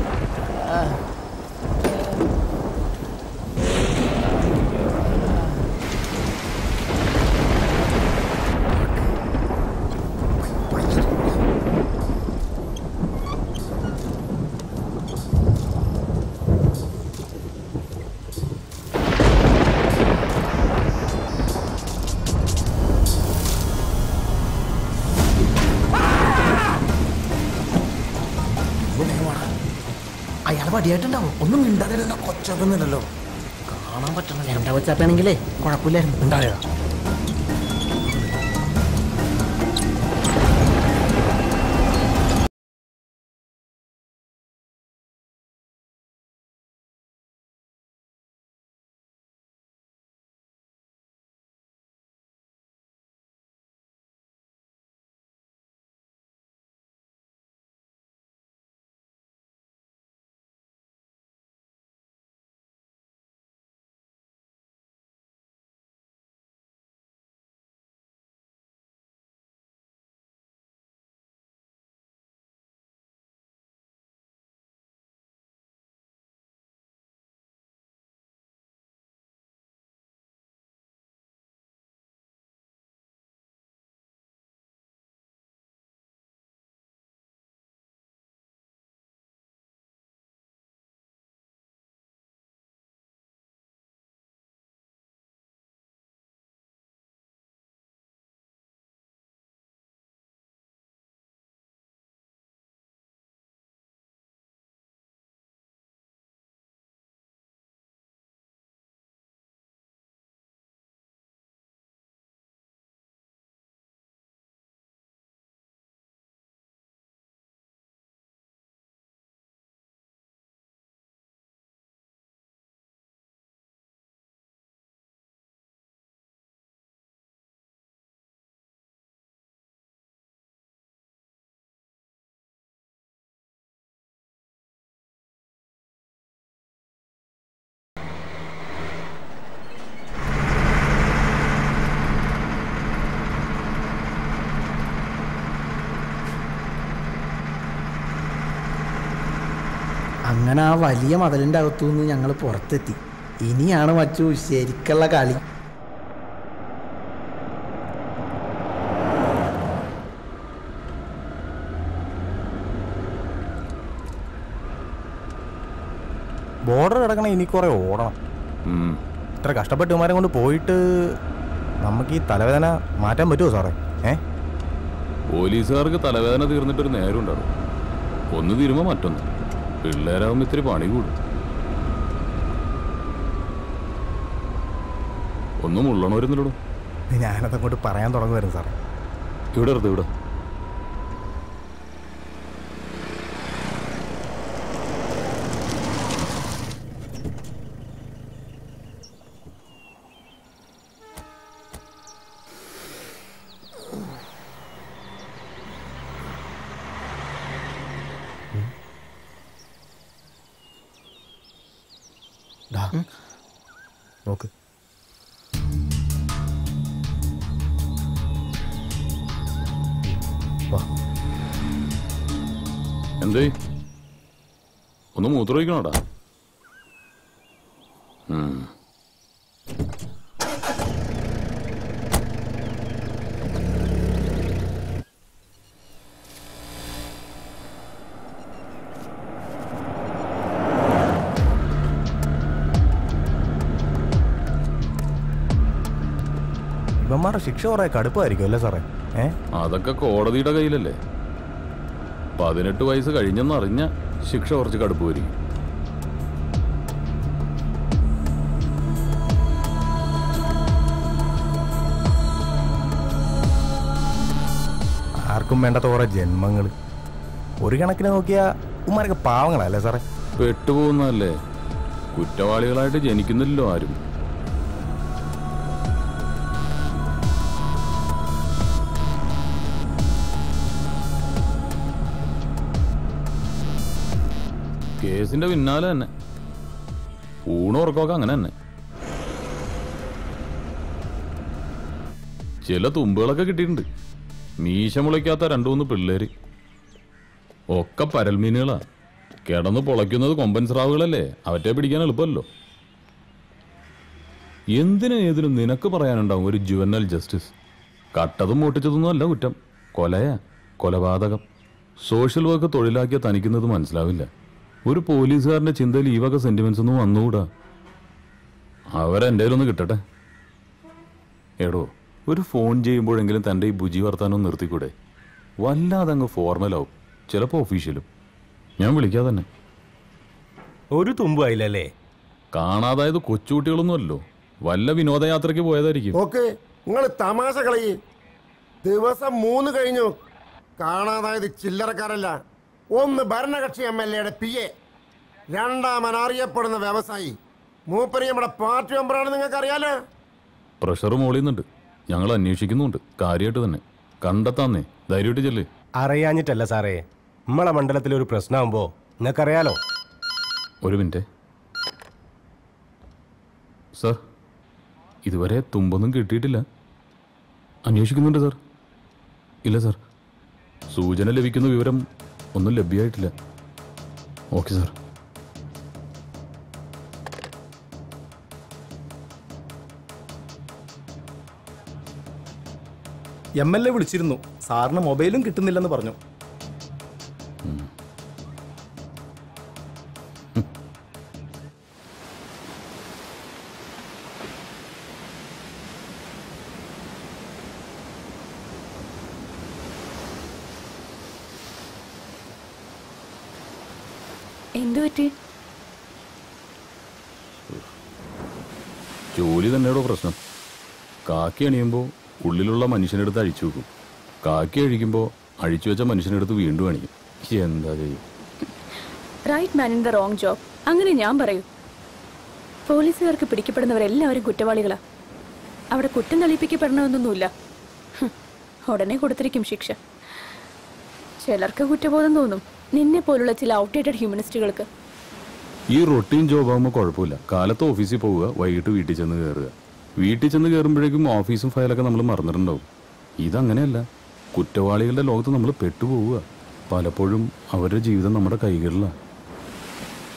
അയാൾ പടിയായിട്ടുണ്ടാവും. ഒന്നും മിണ്ടാതെ കൊച്ചൊക്കുന്നുണ്ടല്ലോ. കാണാൻ പറ്റണം. എന്താ വെച്ചാപ്പാണെങ്കിലേ കുഴപ്പമില്ലായിരുന്നു. ഉണ്ടായോ? അങ്ങനെ ആ വലിയ മതിലിൻ്റെ അകത്തുനിന്ന് ഞങ്ങൾ പുറത്തെത്തി. ഇനിയാണ് മച്ചു ശരിക്കുള്ള കളി. ബോർഡർ കിടക്കണ ഇനി കുറെ ഓടണം. ഇത്ര കഷ്ടപ്പെട്ട് ഇവന്മാരെ കൊണ്ട് പോയിട്ട് നമുക്ക് ഈ തലവേദന മാറ്റാൻ പറ്റുമോ സാറേ? ഏ പോലീസുകാർക്ക് തലവേദന തീർന്നിട്ടൊരു നേരം ഉണ്ടാവും. ഒന്ന് തീരുമ്പോ മറ്റൊന്ന്. പിള്ളേരാകുമ്പോ ഇത്തിരി പണി കൂടും. ഒന്നും ഉള്ളണോ വരുന്നില്ലടോ. ഞാനതങ്ങോട്ട് പറയാൻ തുടങ്ങുമായിരുന്നു സാറേ. ഇവിടെ എടുത്ത് ഇവിടെ നോക്ക്. എന്തേ ഒന്ന് മൂത്രമൊഴിക്കണോടാ? ഇവന്മാരുടെ ശിക്ഷ കുറെ കടുപ്പായിരിക്കും അല്ലേ സാറേ? ഏ അതൊക്കെ കോടതിയുടെ കയ്യിലല്ലേ. പതിനെട്ട് വയസ്സ് കഴിഞ്ഞെന്നറിഞ്ഞ ശിക്ഷ കുറച്ച് കടുപ്പ് വരും. ആർക്കും വേണ്ടാത്ത കുറെ ജന്മങ്ങൾ. ഒരു കണക്കിന് നോക്കിയാ ഉമ്മാരൊക്കെ പാവങ്ങളല്ലേ സാറേ? പെട്ടുപോകുന്നതല്ലേ. കുറ്റവാളികളായിട്ട് ജനിക്കുന്നില്ലല്ലോ ആരും. കേസിന്റെ പിന്നാലെ തന്നെ. ഊണുറക്കമൊക്കെ അങ്ങനെ തന്നെ. ചില തുമ്പുകളൊക്കെ കിട്ടിയിട്ടുണ്ട്. മീശ മുളയ്ക്കാത്ത രണ്ടു മൂന്ന് പിള്ളേര്. ഒക്കെ പരൽമീനുകളാ. കിടന്ന് പൊളയ്ക്കുന്നത് കൊമ്പൻ സ്രാവുകളല്ലേ. അവറ്റെ പിടിക്കാൻ എളുപ്പമല്ലോ. എന്തിനും ഏതിനും നിനക്ക് പറയാനുണ്ടാവും ഒരു ജുവനൽ ജസ്റ്റിസ്. കട്ടതും മൂട്ടിച്ചതൊന്നും അല്ല കുറ്റം. കൊലയാ, കൊലപാതകം. സോഷ്യൽ വർക്ക് തൊഴിലാക്കിയ തനിക്കുന്നത് മനസ്സിലാവില്ല. ഒരു പോലീസുകാരൻ്റെ ചിന്തയിൽ ഈ വക സെന്റിമെന്റ്സ് ഒന്നും വന്നുകൂടാ. അവരെൻ്റെ ഒന്ന് കിട്ടട്ടെ. എടോ, ഒരു ഫോൺ ചെയ്യുമ്പോഴെങ്കിലും തൻ്റെ ഈ ബുജി വർത്താനം നിർത്തിക്കൂടെ? വല്ലാതെ അങ്ങ് ഫോർമലാവും, ചിലപ്പോൾ ഒഫീഷ്യലും. ഞാൻ വിളിക്കാതെ തന്നെ. ഒരു തുമ്പായില്ലല്ലേ? കാണാതായത് കൊച്ചുകുട്ടികളൊന്നുമല്ലോ. വല്ല വിനോദയാത്രയ്ക്ക് പോയതായിരിക്കും. ഓക്കെ, നിങ്ങൾ തമാശ കളി. ദിവസം മൂന്ന് കഴിഞ്ഞു. കാണാതായത് ചില്ലറക്കാരല്ല. ഒന്ന് ഭരണകക്ഷി എം എൽ എയുടെ പി എ, രണ്ടാമൻ അറിയപ്പെടുന്ന വ്യവസായി. മൂപ്പര് നമ്മുടെ പാർട്ടി മെമ്പറാണ്. നിങ്ങൾക്ക് അറിയാലോ. പ്രഷർ മോളിയുന്നുണ്ട്. ഞങ്ങൾ അന്വേഷിക്കുന്നുണ്ട്. കാര്യമായിട്ട് തന്നെ. കണ്ടെത്താന്നേ. ധൈര്യമായിട്ട് ചെല്ലേ. അറിയാഞ്ഞിട്ടല്ല സാറേ, നമ്മളെ മണ്ഡലത്തിലൊരു പ്രശ്നമാകുമ്പോ നിങ്ങൾക്കറിയാലോ. ഒരു മിനിറ്റ് സാർ. ഇതുവരെ തുമ്പൊന്നും കിട്ടിയിട്ടില്ല. അന്വേഷിക്കുന്നുണ്ട് സാർ. ഇല്ല സാർ, സൂചന ലഭിക്കുന്ന വിവരം ഒന്നും ലഭ്യമായിട്ടില്ല. Okay sir. M L A വിളിച്ചിരുന്നു. സാറിന് മൊബൈലും കിട്ടുന്നില്ലെന്ന് പറഞ്ഞു. എന്തു പറ്റി? ജോലി തന്നെയാണോ പ്രശ്നം? കാക്കി അണിയുമ്പോൾ ഉള്ളിലുള്ള മനുഷ്യനെടുത്ത് അഴിച്ചു വെക്കും. കാക്കി അഴിക്കുമ്പോൾ അഴിച്ചു വെച്ച മനുഷ്യനെടുത്ത് വീണ്ടും അണിയും. എന്താ ചെയ്യും? Right man in the wrong job. അങ്ങനെ ഞാൻ പറയൂ. പോലീസുകാർക്ക് പിടിക്കപ്പെടുന്നവരെല്ലാവരും കുറ്റവാളികളാ. അവിടെ കുറ്റം തെളിയിപ്പിക്കപ്പെടണമെന്നൊന്നുമില്ല. ഉടനെ കൊടുത്തിരിക്കും ശിക്ഷ. ചിലർക്ക് കുറ്റബോധം തോന്നും, നിന്നെ പോലുള്ള ചില ഔട്ട്ഡേറ്റഡ് ഹ്യൂമനിസ്റ്റുകൾക്ക്. ഈ റൊട്ടീൻ ജോബ് ആകുമ്പോൾ കുഴപ്പമില്ല. കാലത്ത് ഓഫീസിൽ പോവുക, വൈകിട്ട് വീട്ടിൽ ചെന്ന് കയറുക. വീട്ടിൽ ചെന്ന് കയറുമ്പോഴേക്കും ഓഫീസും ഫയലൊക്കെ നമ്മൾ മറന്നിട്ടുണ്ടാവും. ഇതങ്ങനെയല്ല. കുറ്റവാളികളുടെ ലോകത്ത് നമ്മൾ പെട്ടുപോവുക. പലപ്പോഴും അവരുടെ ജീവിതം നമ്മുടെ കൈകളിലാണ്.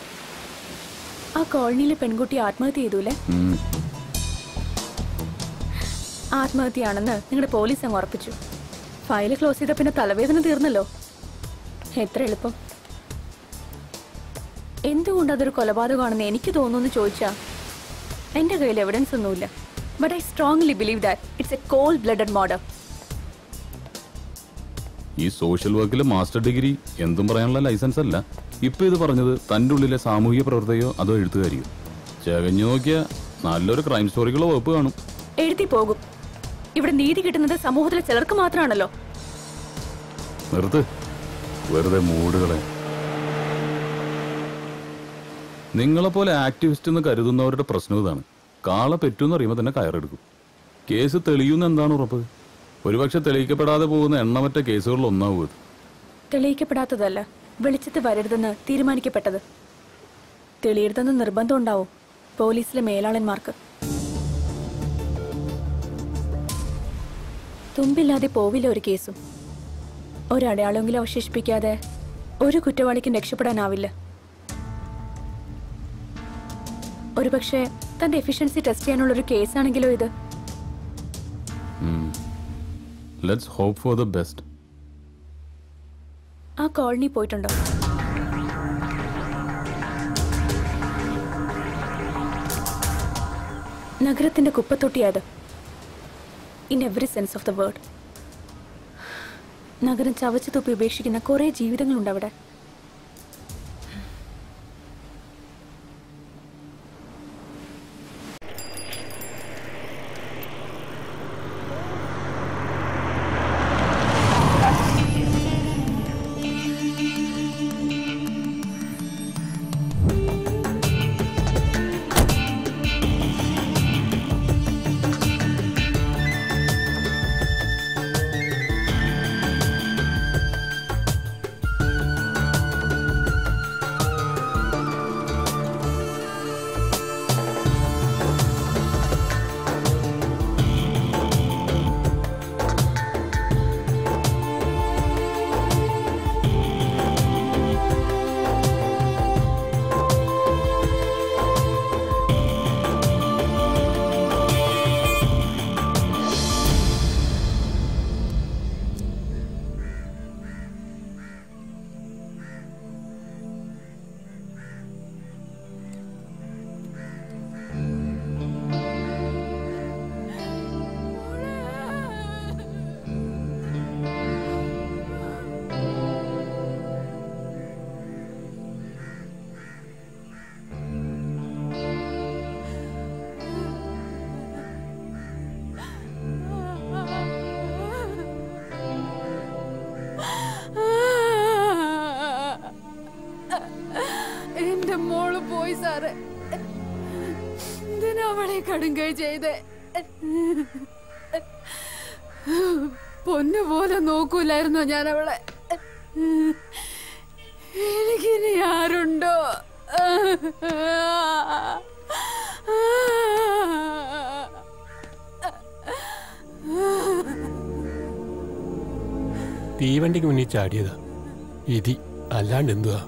ആ കോളനിയിലെ പെൺകുട്ടി ആത്മഹത്യ ചെയ്തൂലേ? ആത്മഹത്യയാണെന്ന് നിങ്ങളുടെ പോലീസ് അങ്ങ് ഉറപ്പിച്ചു. ഫയല് ക്ലോസ് ചെയ്ത പിന്നെ തലവേദന തീർന്നല്ലോ. എത്ര എളുപ്പം. എന്തുകൊണ്ട് അതൊരു കൊലപാതകമാണെന്ന് എനിക്ക് തോന്നുന്നു ചോദിച്ചാ എന്റെ കയ്യിൽ എവിഡൻസ് ഒന്നുമില്ല. But I strongly believe that it's a cold blooded murder. ഈ സോഷ്യൽ വർക്കിലെ മാസ്റ്റർ ഡിഗ്രി എന്തും പറയാനുള്ള ലൈസൻസ് അല്ല. ഇപ്പൊ ഇത് പറഞ്ഞത് തൻ്റെ ഉള്ളിലെ സാമൂഹിക പ്രവർത്തകയോ അതോ എഴുത്തുകാരിയോ? ചകഞ്ഞു നോക്കിയ നല്ലൊരു ക്രൈം സ്റ്റോറിക്കുള്ള വകുപ്പ് കാണും. എഴുതി പോകും. ഇവിടെ നീതി കിട്ടുന്നത് സമൂഹത്തിലെ ചിലർക്ക് മാത്രമാണല്ലോ. നിർത്ത്, വെറുതെ മൂടുകളെ. നിങ്ങളെപ്പോലെ ആക്ടിവിസ്റ്റ് എന്ന് കരുതുന്നവരുടെ പ്രശ്നം ഇതാണ്. കാള പെറ്റൂന്ന് അറിയുമ്പോൾ തന്നെ കയറെടുക്കും. കേസ് തെളിയുന്ന എന്താണ് ഉറപ്പ്? ഒരുപക്ഷെ തെളിയിക്കപ്പെടാതെ പോകുന്ന എണ്ണമറ്റ കേസുകളിൽ ഒന്നാവും ഇത്. തെളിയിക്കപ്പെടാത്തതല്ല, വെളിച്ചത്ത് വരരുതെന്ന് തീരുമാനിക്കപ്പെട്ടത്. തെളിയരുതെന്ന് നിർബന്ധം ഉണ്ടാവും പോലീസിലെ മേലാളന്മാർക്ക്. തുമ്പില്ലാതെ പോവില്ല ഒരു കേസും. ഒരടയാളെങ്കിലും അവശേഷിപ്പിക്കാതെ ഒരു കുറ്റവാളിക്കും രക്ഷപ്പെടാനാവില്ല. ഒരുപക്ഷെ തന്റെ എഫിഷ്യൻസി ടെസ്റ്റ് ചെയ്യാനുള്ളൊരു കേസാണെങ്കിലോ ഇത്. Let's hope for the best. ആ കോളനി പോയിട്ടുണ്ടോ? നഗരത്തിന്റെ കുപ്പത്തൊട്ടിയായത്. In every sense of the word. നഗരം ചവച്ചു തുപ്പി ഉപേക്ഷിക്കുന്ന കുറെ ജീവിതങ്ങളുണ്ട് അവിടെ. കടുങ്കൈ ചെയ്ത് പൊന്നുപോലെ നോക്കൂലായിരുന്നോ ഞാൻ അവളെ? എനിക്കിനി ആരുണ്ടോ? തീവണ്ടിക്ക് മുന്നിൽ ചാടിയതാ ഇതി, അല്ലാണ്ട് എന്തുവാ?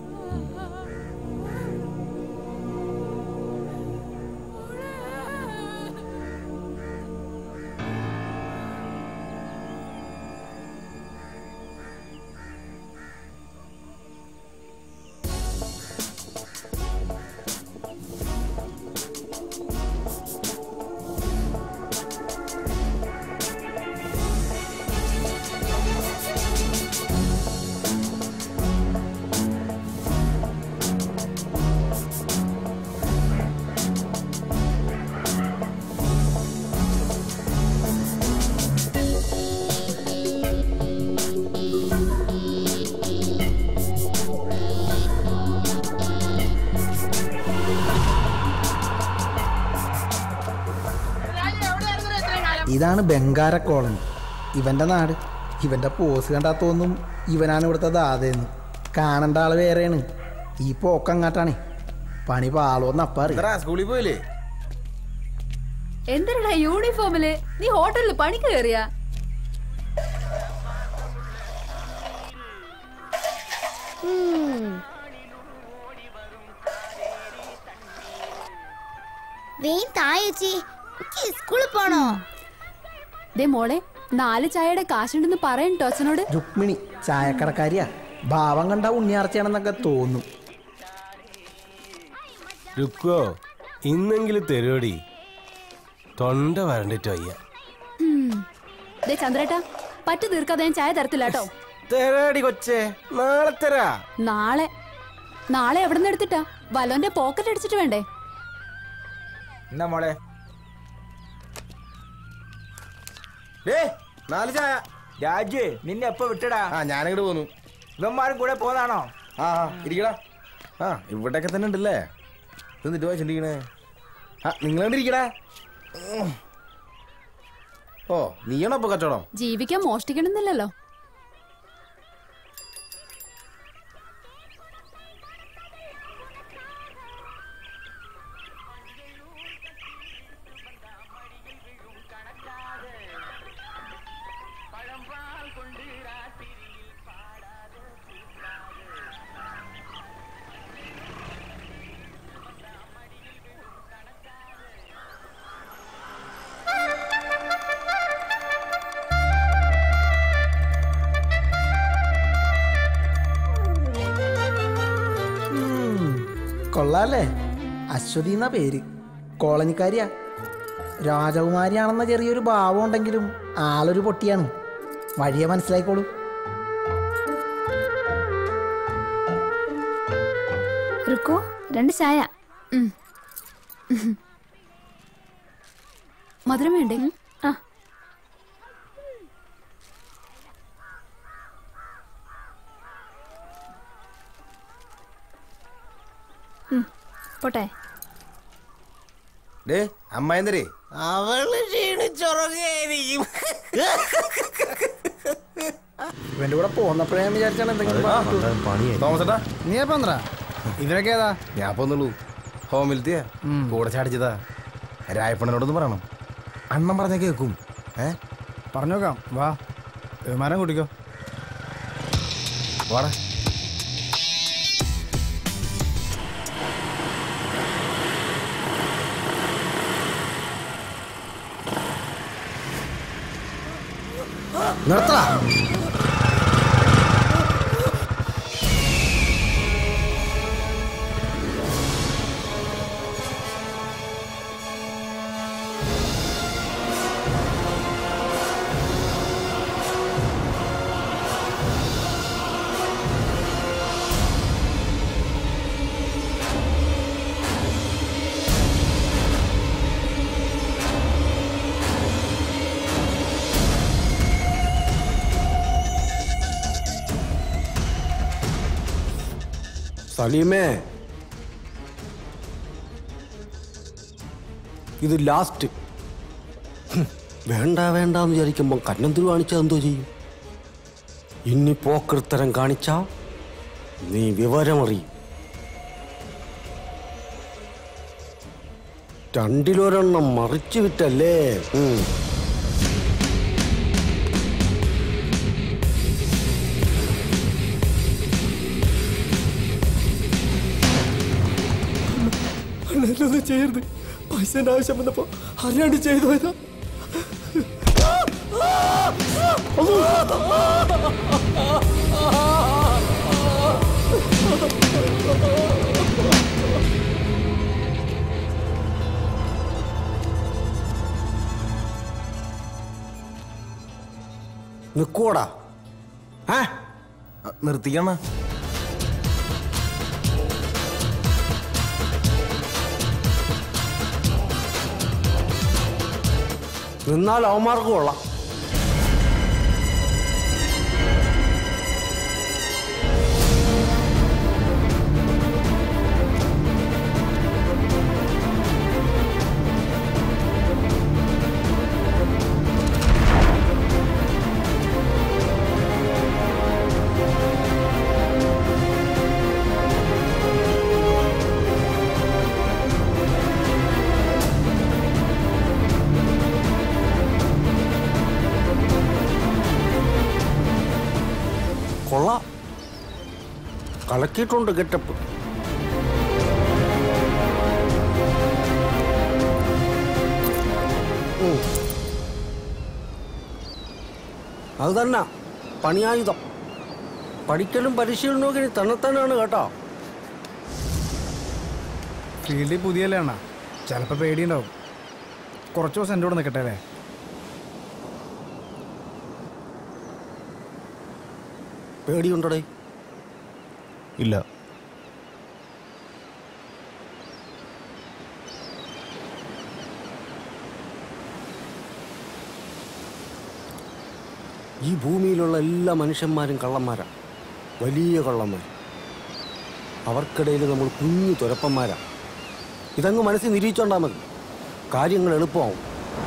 ഇതാണ് ബംഗാര കോളനി, ഇവന്റെ നാട്. ഇവന്റെ പോസ് കണ്ടാ തോന്നും ഇവനാണ് ഇവിടുത്തെ ദാതയെന്ന്. കാണേണ്ട ആള് വേറെയാണ്. ഈ പോക്കങ്ങാട്ടാണേ. പണി പാളോന്ന് അപ്പാറി. സ്കൂളിൽ പോയില്ലേ? എന്തിനാ യൂണിഫോമില്? നീ ഹോട്ടലിൽ പണിക്ക് കയറിയാ? സ്കൂളിൽ പോണോ? ദേ മോളെ, നാല് ചായയുടെ കാശുണ്ടെന്ന് പറയണ്ടോ അച്ഛനോട്? രുക്മിണി ചായക്കടക്കാരിയാ, ഭാവം കണ്ട ഉണ്ണിയാർച്ചയാണെന്നൊക്കെ തോന്നും. രുക്കോ ഇന്നെങ്കിലും തരുവടി, തൊണ്ട വരണ്ടിട്ട് വയ്യ. ദേ ചന്ദ്രേട്ടാ, പറ്റു തീർക്കാതെ ഞാൻ ചായ തരത്തില്ല കേട്ടോ. തരാടി കൊച്ചേ, നാളെ തരാ. നാളെ നാളെ എവിടെ നിന്ന് എടുത്തിട്ടാ? വലോന്റെ പോക്കറ്റ് അടിച്ചിട്ട് വേണ്ടേ? എന്നാ മോളെ നാല് ചായ. രാജു നിന്നെ എപ്പോ വിട്ടടാ? ആ ഞാനിങ്ങോട്ട് പോന്നു. ഇവന്മാരും കൂടെ പോന്നാണോ? ആ ഇരിക്കടാ. ആ ഇവിടെയൊക്കെ തന്നെ ഉണ്ടല്ലേ. എന്നിട്ട് വായിച്ചിരിക്കണേ. ആ നിങ്ങളോണ്ടിരിക്കടാ. ഓ നീയാണോ ഇപ്പൊ കച്ചവടം? ജീവിക്കാൻ മോഷ്ടിക്കണമെന്നില്ലല്ലോ. കൊള്ളാല്ലേ? അശ്വതി എന്ന പേര്, കോളനിക്കാരിയാ. രാജകുമാരിയാണെന്ന ചെറിയൊരു ഭാവം ഉണ്ടെങ്കിലും ആളൊരു പൊട്ടിയാണ്. വഴിയെ മനസ്സിലായിക്കോളൂ. റുക്കോ രണ്ട് ചായ. മധുരം വേണ്ടേ? ആ പോട്ടെ. അമ്മായന്തരേ അവള് ക്ഷീണിച്ചുറങ്ങായിരിക്കും. ഇവന്റെ കൂടെ പോന്നപ്പോഴേ ഞാൻ വിചാരിച്ചാണ് എന്തെങ്കിലും. തോമസേട്ടാ നീ എപ്പ ഇവരൊക്കെ ഏതാ? ഞാൻ പോന്നുള്ളൂ. ഹോമിലത്തിയാ കൂടെ ചാടിച്ചതാ. രായപ്പണ്ണനോടൊന്ന് പറയണം. അണ്ണൻ പറഞ്ഞ കേൾക്കും. ഏ പറഞ്ഞോക്കാം. വാ വിമാനം കൂട്ടിക്കോ. വാടാ. നിർത്തടാ. സലീമേ, ഇത് ലാസ്റ്റ്. വേണ്ട വേണ്ടെന്ന് വിചാരിക്കുമ്പോൾ കന്നന്തിരി കാണിച്ചാൽ എന്തോ ചെയ്യും? ഇനി പോക്കൃത്തരം കാണിച്ചാ നീ വിവരമറിയും. രണ്ടിലൊരെണ്ണം മറിച്ചു വിട്ടല്ലേ. ഒന്നും ചെയ്യരുത്. പൈസന്റെ ആവശ്യം വന്നപ്പോ അറിയാണ്ട് ചെയ്തു പോയതാ. നിക്കോടാ. നിർത്തിക്കണ. നിന്നാൽ അവന്മാർക്ക് കൊള്ളാം. കൊള്ളാം, കലക്കിയിട്ടുണ്ട് ഗെറ്റപ്പ്. അത് തന്നെ പണിയായുധം. പഠിക്കലും പരിശീലനവും ഇനി തന്നെത്താനാണ് കേട്ടോ. ഫീൽഡിൽ പുതിയല്ലേ അണ്ണാ, ചിലപ്പോൾ പേടിയുണ്ടാവും. കുറച്ച് ദിവസം എൻ്റെ കൂടെ നിൽക്കട്ടെ അല്ലേ? പേടിയുണ്ടോടേ? ഇല്ല. ഈ ഭൂമിയിലുള്ള എല്ലാ മനുഷ്യന്മാരും കള്ളന്മാരാണ്, വലിയ കള്ളന്മാർ. അവർക്കിടയിൽ നമ്മൾ കുഞ്ഞു തുരപ്പന്മാരാണ്. ഇതങ്ങ് മനസ്സിൽ നിരീക്ഷണ്ടാൽ മതി, കാര്യങ്ങൾ എളുപ്പമാവും.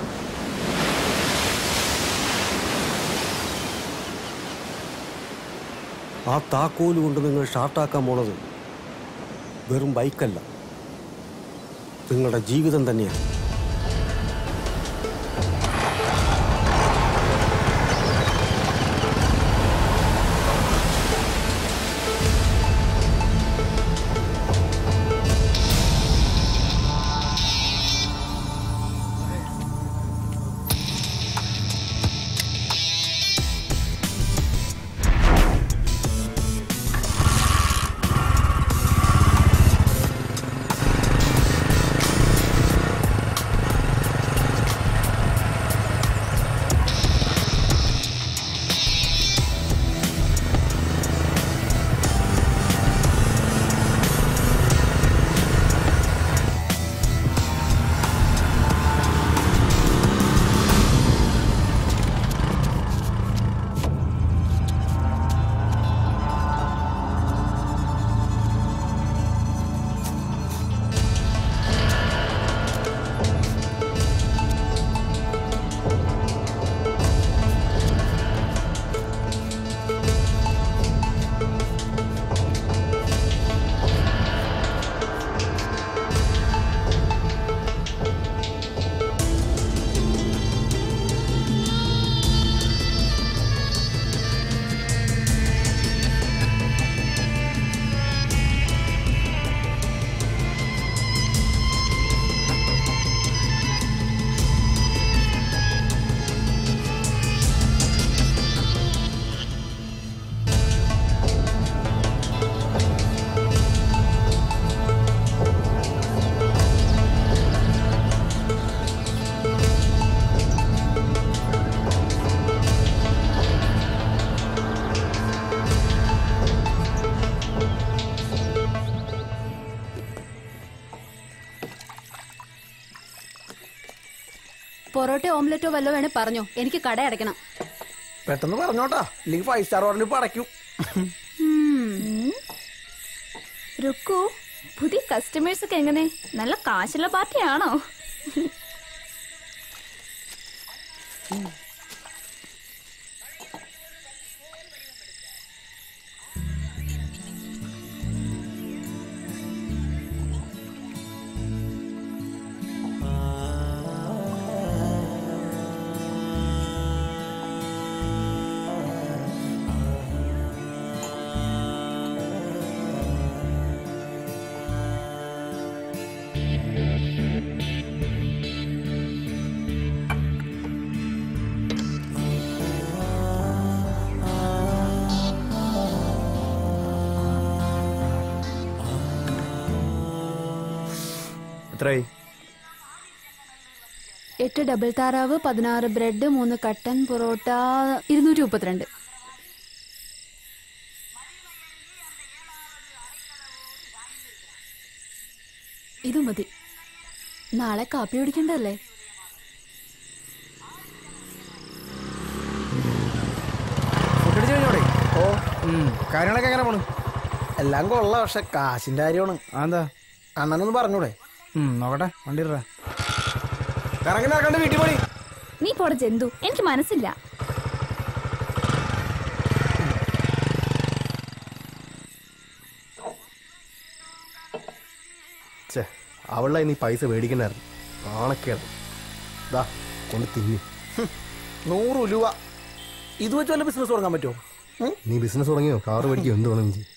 ആ താക്കോല് കൊണ്ട് നിങ്ങൾ ഷാർട്ടാക്കാൻ പോണത് വെറും ബൈക്കല്ല, നിങ്ങളുടെ ജീവിതം തന്നെയാണ്. പൊറോട്ട ഓംലെറ്റോ വല്ലോ വേണേ പറഞ്ഞോ, എനിക്ക് കട അടയ്ക്കണം. പെട്ടെന്ന് പറഞ്ഞോട്ടാ, ഇല്ലെങ്കിൽ ഫൈവ് സ്റ്റാർ ഓർഡർ ഇപ്പൊ അടയ്ക്കും. രുക്കു, പുതിയ കസ്റ്റമേഴ്സ് ഒക്കെ എങ്ങനെ? നല്ല കാശുള്ള പാർട്ടിയാണോ? എട്ട് ഡബിൾ താറാവ്, പതിനാറ് ബ്രെഡ്, മൂന്ന് കട്ടൻ പൊറോട്ട, ഇരുന്നൂറ്റി മുപ്പത്തിരണ്ട്. ഇത് മതി, നാളെ കാപ്പി കുടിക്കണ്ടല്ലേ? ഓ കാര്യങ്ങളൊക്കെ എങ്ങനെ പോണു? എല്ലാം കൊള്ളാം, പക്ഷെ കാശിന്റെ കാര്യമാണ്. എന്താ അണ്ണനൊന്ന് പറഞ്ഞൂടെ? നോക്കട്ടെ, വണ്ടി കറങ്ങി നടക്കണ്ട, വീട്ടിൽ പോയി. നീ പോടെ ജന്തു, എനിക്ക് മനസ്സില്ല. അവളെ നീ പൈസ മേടിക്കണ്ടായിരുന്നു, ആണക്കേട്. ദാ കൊണ്ട് തിന്നു. നൂറ് രൂപ ഇത് വെച്ച് വല്ല ബിസിനസ് തുടങ്ങാൻ പറ്റുമോ? നീ ബിസിനസ് തുടങ്ങിയോ? കാറ് മേടിക്കോ? എന്ത് വേണം ചെയ്യും?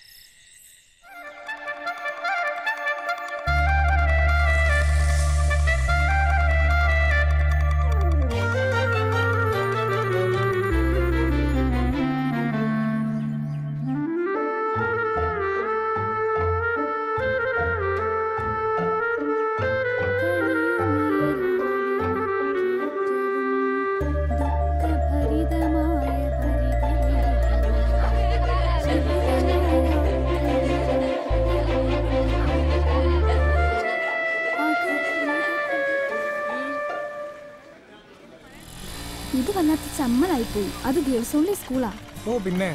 വല്ലാത്ത ചമ്മലായി പോയി. അത് ഗേൾസ് ഓൺലി സ്കൂളാ. ഓ പിന്നെ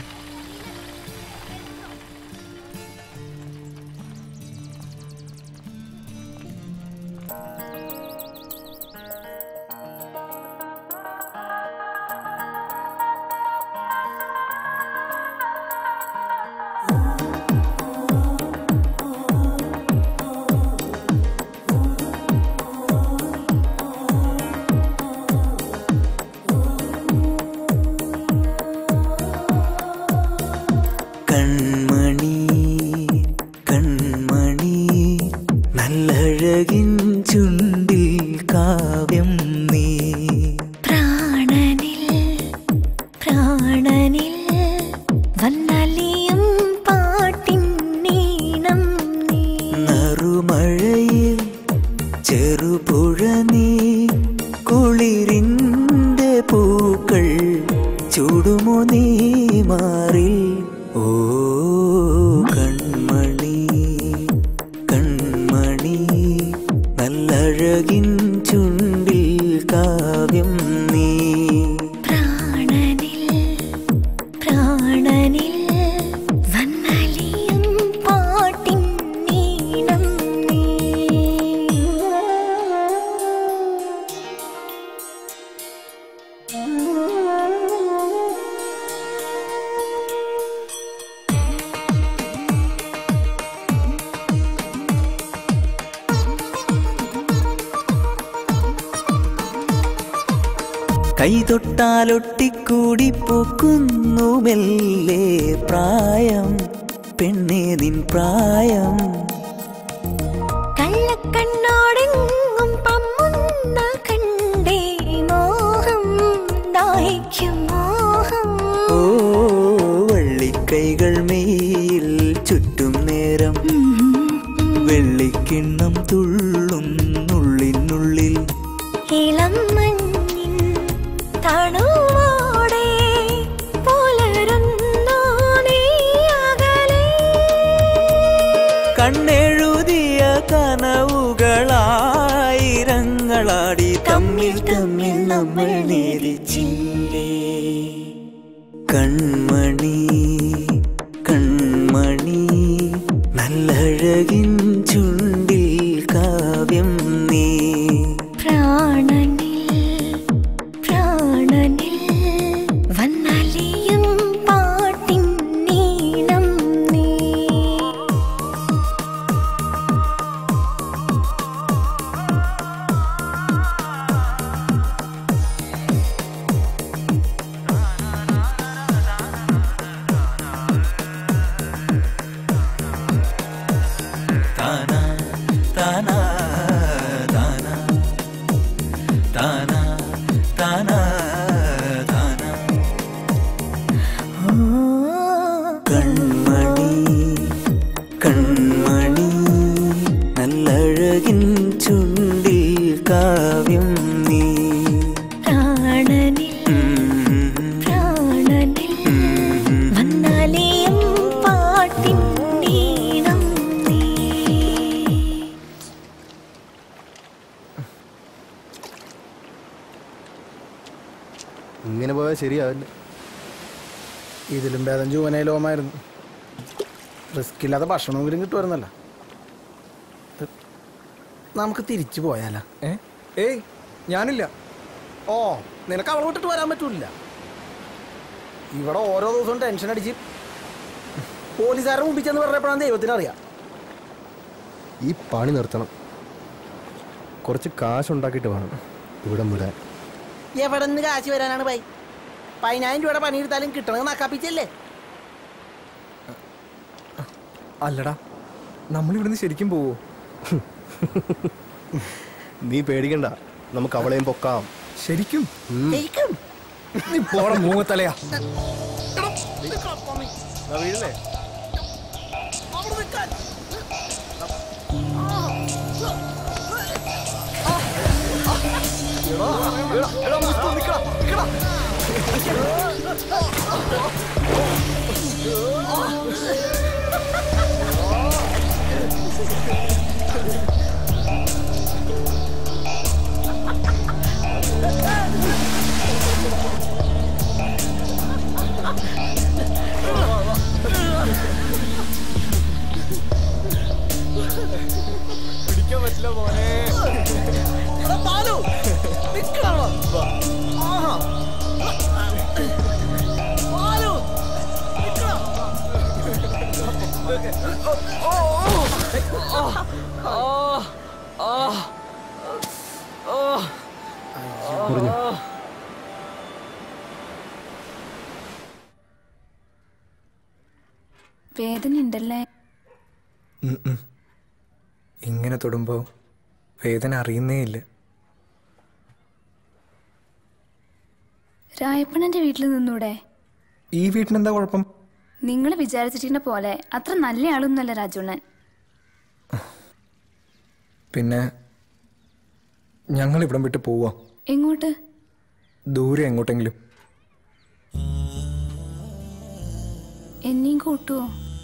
കൈതൊട്ടാലൊട്ടിക്കൂടി പൂക്കുന്നു മെല്ലെ പ്രായം പെണ്ണേ നിൻ പ്രായം കള്ളക്കണ്ണോടെങ്ങും പമ്മുന്ന കണ്ടേ മോഹം ദാഹിക്കും മോഹം ഓ വള്ളിക്കൈകൾ മെയിൽ ചുറ്റും നേരം വെള്ളിക്കിണ്ണം തുള്ളും നുള്ളിനുള്ളിൽ ഇളം മഞ്ഞിൻ തണുവോടെ പുലരുന്നു നീ അകലെ കണ്ണെഴുതിയ കനവുകളായിരങ്ങളാടി തമ്മിൽ തമ്മിൽ നമ്മൾ നേരിച്ചില്ലേ കൺമണി കൺമണി നല്ലഴകിൻ ചുണ്ടിൽ കാവ്യം നീ പ്രാണനിൽ പ്രാണനിൽ വന്നലിയും പാട്ടിൻ നീണം നീ താനാ താനാ താനാ താനാ താനാ താനാ കൺമണി കൺമണി നല്ലഴകിൻ ചുണ്ടിൽ കാവ്യം നീ പ്രാണനിൽ പ്രാണനിൽ വന്നലിയും പാട്ടിൻ നീണം നീ ഇങ്ങനെ പോയാൽ ശരിയാവില്ല. ഇതിലും ഭേദം ജൂവനയിലോമായിരുന്നു. റിസ്ക് ഇല്ലാതെ ഭക്ഷണമെങ്കിലും കിട്ടുമായിരുന്നല്ല. നമുക്ക് തിരിച്ചു പോയാലോ? ഏ ഏയ് ഞാനില്ല. ഓ നിനക്ക് അവളെ വിട്ടിട്ട് വരാൻ പറ്റൂല. ഇവിടെ ഓരോ ദിവസവും ടെൻഷൻ അടിച്ച് പോലീസുകാരുടെ മുമ്പിൽ ചെന്ന് പറഞ്ഞപ്പോഴാണ് ദൈവത്തിനറിയാം. ഈ പണി നിർത്തണം. കുറച്ച് കാശുണ്ടാക്കിയിട്ട് വേണം ഇവിടെ വിടാൻ. എവിടെ നിന്ന് കാശ് വരാനാണ് പൈ? പതിനായിരം രൂപയുടെ പണിയെടുത്താലും കിട്ടണത് നക്കാപ്പിച്ചല്ലേ? അല്ലടാ, നമ്മളിവിടുന്ന് ശരിക്കും പോവോ? നീ പേടിക്കണ്ട, നമുക്ക് അവളെയും പൊക്കാം. ശരിക്കും ശരിക്കും നീ പോട മൂങ്ങത്തലയാ. വീഴല്ലേ? വേദന ഉണ്ടല്ലേ? ഇങ്ങനെ തൊടുമ്പോ വേദന അറിയുന്നേ ഇല്ല. രായപ്പണന്റെ വീട്ടിൽ നിന്നൂടെ? ഈ വീട്ടിനെന്താ കുഴപ്പം? നിങ്ങൾ വിചാരിച്ചിട്ടിന്റെ പോലെ അത്ര നല്ല ആളൊന്നുമല്ല രാജുണ്ണൻ. പിന്നെ ഞങ്ങൾ ഇവിടം വിട്ട് പോവാ. എങ്ങോട്ട്? ദൂരെ എങ്ങോട്ടെങ്കിലും. എന്നെയും കൂട്ടുവോ?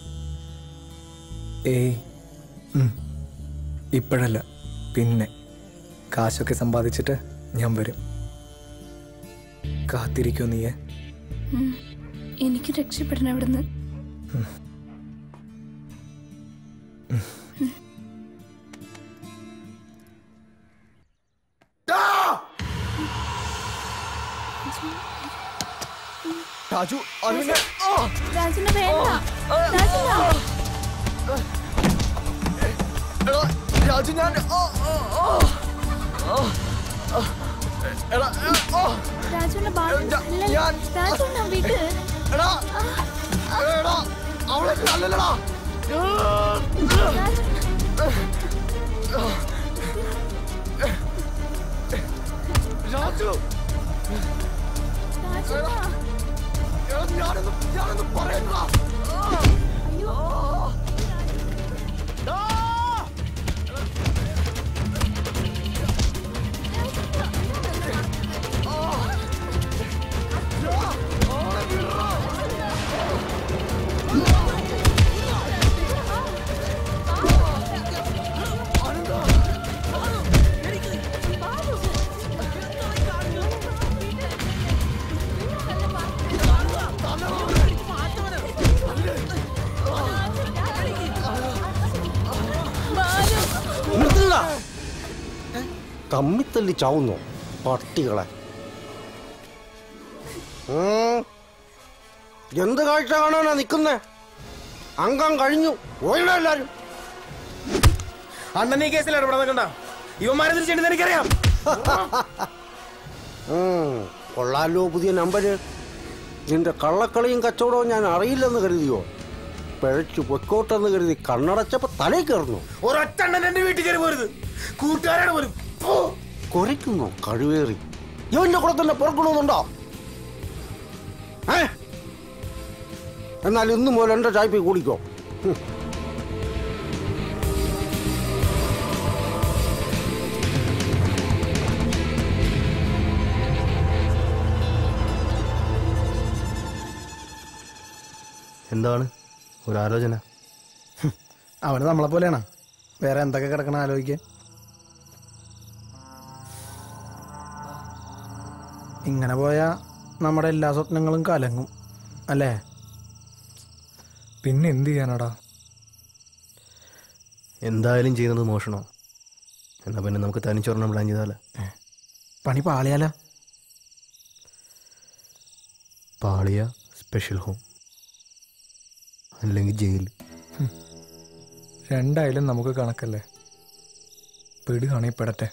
ഏയ് ഇപ്പോഴല്ല, പിന്നെ കാശൊക്കെ സമ്പാദിച്ചിട്ട് ഞാൻ വരും. കാത്തിരിക്കോ നീയെ? എനിക്ക് രക്ഷപ്പെടണം ഇവിടുന്ന്. രാജു, രാജുനെ വേണ്ട. രാജു, ഞാൻ രാജുവിന്റെ രാജുവിന്റെ വീട്ട് രാജു, ഞാനൊന്നും ഞാനൊന്നും പറയണ്ട. തമ്മിത്തല്ലി ചാവുന്നു പട്ടികളെ. എന്ത് കാഴ്ച കാണാനാ നിക്കുന്നേ? അംഗം കഴിഞ്ഞു പോയിട എല്ലാരും. അണ്ണൻ ഈ കേസിൽ ഇടപെടാൻ നിൽക്കണ്ട. ഇവന്മാരെ തിരിച്ചെടുത്ത് എനിക്കറിയാം. കൊള്ളാലോ പുതിയ നമ്പര്. നിന്റെ കള്ളക്കളിയും കച്ചവടവും ഞാൻ അറിയില്ലെന്ന് കരുതിയോ? പിഴച്ചു പൊക്കോട്ടെന്ന് കരുതി കണ്ണടച്ചപ്പോ തലയിൽ കയറുന്നു. ഒരൊറ്റ അണ്ണൻ എന്റെ വീട്ടിൽ കയറി പോരുത്. കൂട്ടുകാരാണ് പോലും. കുരയ്ക്കുന്നു കഴിവേറി. ഇവന്റെ കൂടെ തന്നെ പുറക്കണമെന്നുണ്ടോ? ഏ എന്നാൽ ഇന്നു മുതൽ എന്റെ ചായ്പി കൂടിക്കോ. എന്താണ് ഒരാലോചന? അവന് നമ്മളെ പോലെയാണ്. വേറെ എന്തൊക്കെ കിടക്കണം ആലോചിക്കാൻ. ഇങ്ങനെ പോയാ നമ്മുടെ എല്ലാ സ്വപ്നങ്ങളും കലങ്ങും അല്ലേ? പിന്നെ എന്ത് ചെയ്യാനാടാ? എന്തായാലും ചെയ്യുന്നത് മോഷണോ? എന്നാ പിന്നെ നമുക്ക് തനിച്ചൊരെണ്ണം പ്ലാൻ ചെയ്താലേ? പണി പാളിയാലോ? പാളിയ സ്പെഷ്യൽ ഹോം, അല്ലെങ്കിൽ ജയിൽ. രണ്ടായാലും നമുക്ക് കണക്കല്ലേ. പെടുകയാണെ പെടട്ടെ.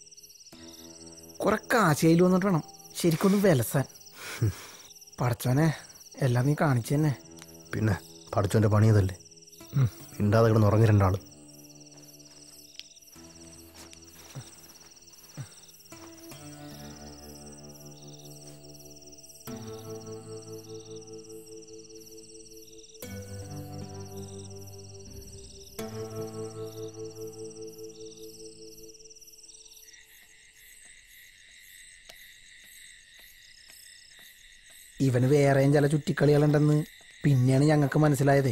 കുറെ കാശയിൽ വന്നിട്ട് വേണം ശരിക്കൊന്ന് വിലസാൻ. പടച്ചോനെ എല്ലാം നീ കാണിച്ചു തന്നെ. പിന്നെ പടച്ചോന്റെ പണിയതല്ലേ. മിണ്ടാതെ കിടന്ന് ഉറങ്ങി രണ്ടാളും. ഇവന് വേറെയും ചില ചുറ്റിക്കളികളുണ്ടെന്ന് പിന്നെയാണ് ഞങ്ങൾക്ക് മനസ്സിലായത്.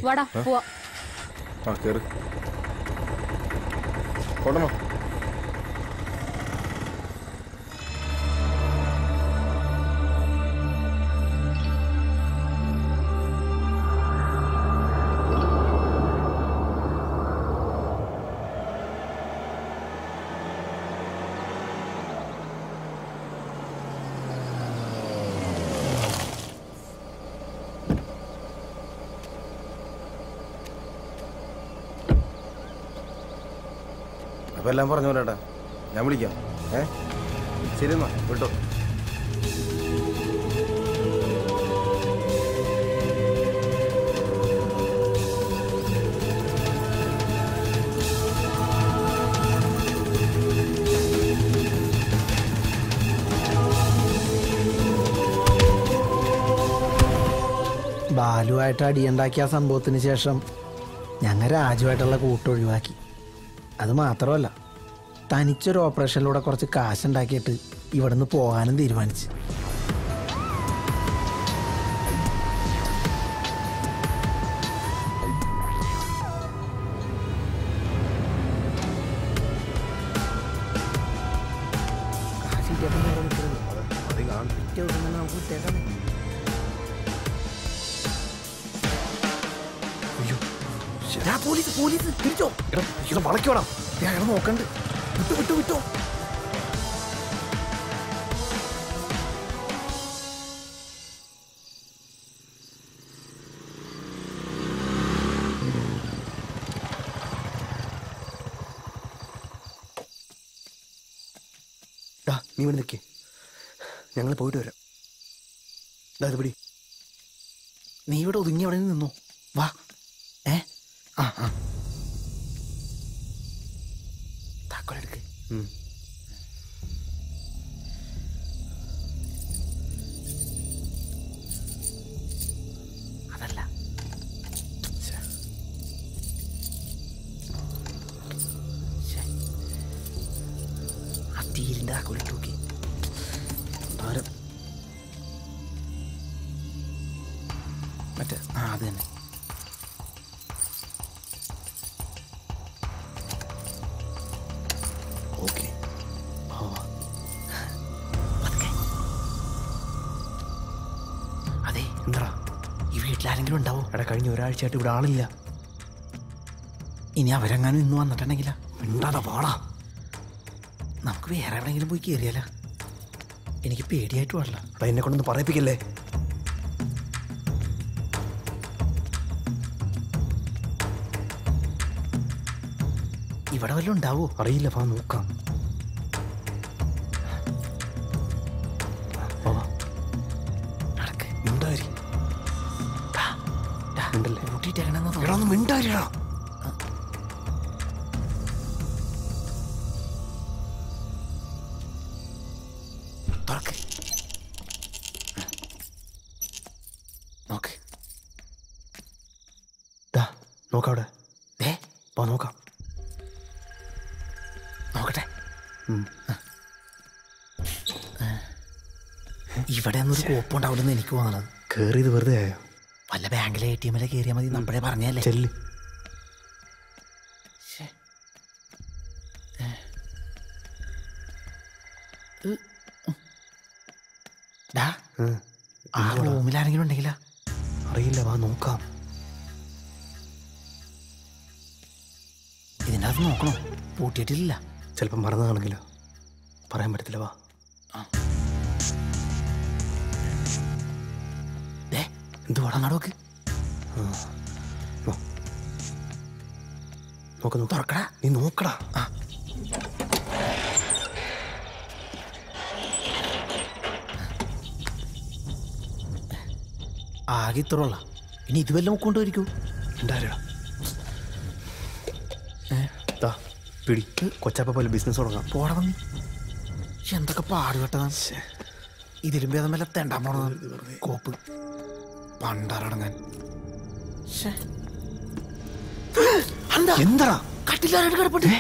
അപ്പൊ എല്ലാം പറഞ്ഞ പോലെ ഏട്ടാ, ഞാൻ വിളിക്കാം. ഏ ശരി എന്നാ വിട്ടോ. ബാലുവായിട്ട് അടിയുണ്ടാക്കിയ സംഭവത്തിന് ശേഷം ഞങ്ങൾ രാജുവായിട്ടുള്ള കൂട്ടൊഴിവാക്കി. അത് മാത്രമല്ല, തനിച്ചൊരു ഓപ്പറേഷനിലൂടെ കുറച്ച് കാശുണ്ടാക്കിയിട്ട് ഇവിടുന്ന് പോകാനും തീരുമാനിച്ചു. പോലീസ് പോലീസ് തിരിച്ചോ വളയ്ക്കോടാം, അയാൾ നോക്കണ്ട്. വിട്ടു വിട്ടു വിട്ടോ. നീ ഇവിടെ നിൽക്കേ, ഞങ്ങൾ പോയിട്ട് വരാം. അത് പിടി. നീ ഇവിടെ ഒതുങ്ങി അവിടെ നിന്നോ. വാ. ഏ ആ ആ താക്കോലെടുക്ക്. അതല്ല, ആ തീരിന്റെ താക്കോലിട്ട് നോക്കി. മറ്റേ ആ അത് തന്നെ. ഓക്കെ അതെ. എന്താ ഈ വീട്ടിലാരെങ്കിലും ഉണ്ടാവോ? എടാ കഴിഞ്ഞ ഒരാഴ്ചയായിട്ട് ഇവിടെ ആളില്ല. ഇനി അവരെങ്ങാനും ഇന്ന് വന്നിട്ടുണ്ടെങ്കിലാ? മിണ്ടാതെ പാടാ. നമുക്ക് വേറെ എവിടെയെങ്കിലും പോയി കയറിയാല? എനിക്ക് പേടിയായിട്ട് പാടില്ല. എടാ എന്നെ കൊണ്ടൊന്ന് പറയിപ്പിക്കല്ലേ. ഇവിടെ വല്ലതും ഉണ്ടാവോ? അറിയില്ല, വാ നോക്കാം. മിണ്ടാരി കൂട്ടിയിട്ടേക്കണെന്ന് മിണ്ടാരിടാ. തുറക്ക്. നോക്ക്. നോക്കവിടെ. ഏ വാ നോക്കാം. നോക്കട്ടെ. ഇവിടെ ഒന്നൊരു കോപ്പുണ്ടാവില്ലെന്ന് എനിക്ക് തോന്നണത്. കേറിയത് വെറുതെ ആയോ? വല്ല ബാങ്കിലെ എ ടി എമ്മിലെ കയറിയാൽ മതി. നമ്മളെ പറഞ്ഞല്ലേ. ചെല്ല്. ആ റൂമിൽ ആരെങ്കിലും ഉണ്ടെങ്കിലാ? അറിയില്ല, വാ നോക്കാം. ഇതിൻ്റെ അകത്ത് നോക്കണോ? പൂട്ടിയിട്ടില്ല. ചിലപ്പം മറന്നതാണെങ്കിലോ? പറയാൻ പറ്റത്തില്ല, വാ. എന്തുവാടാ നടോക്ക്? നോക്ക തുറക്കടാ. നീ നോക്കടാ. ആകെ ഇത്രയുള്ള. ഇനി ഇത് വല്ലതും കൊണ്ടുവരിക്കൂ. ഉണ്ടായിരടാ. പിടിക്ക് കൊച്ചാപ്പ പോലെ ബിസിനസ് തുടങ്ങാം. പോടാ വന്നി. എന്തൊക്കെ പാടുപെട്ടതാണ്. ഇതിലും ഭേദം വല്ല തെണ്ടാൻ പോണതാണ്. കോപ്പ് പണ്ടാറടങ്ങാൻ. എന്താ കട്ടിലാരായിട്ട് കിടപ്പട്ടെ?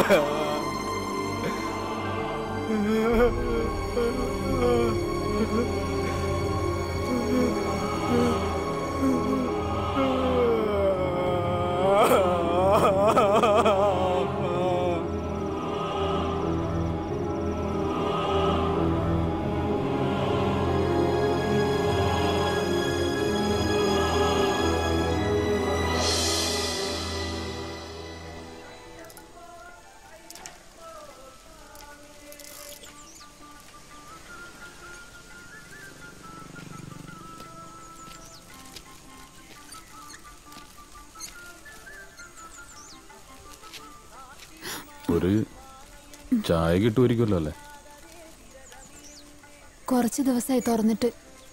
ഒരു ചായ കിട്ടുമായിരിക്കുമല്ലോ അല്ലേ? കുറച്ച് ദിവസമായി തുറന്നിട്ട്.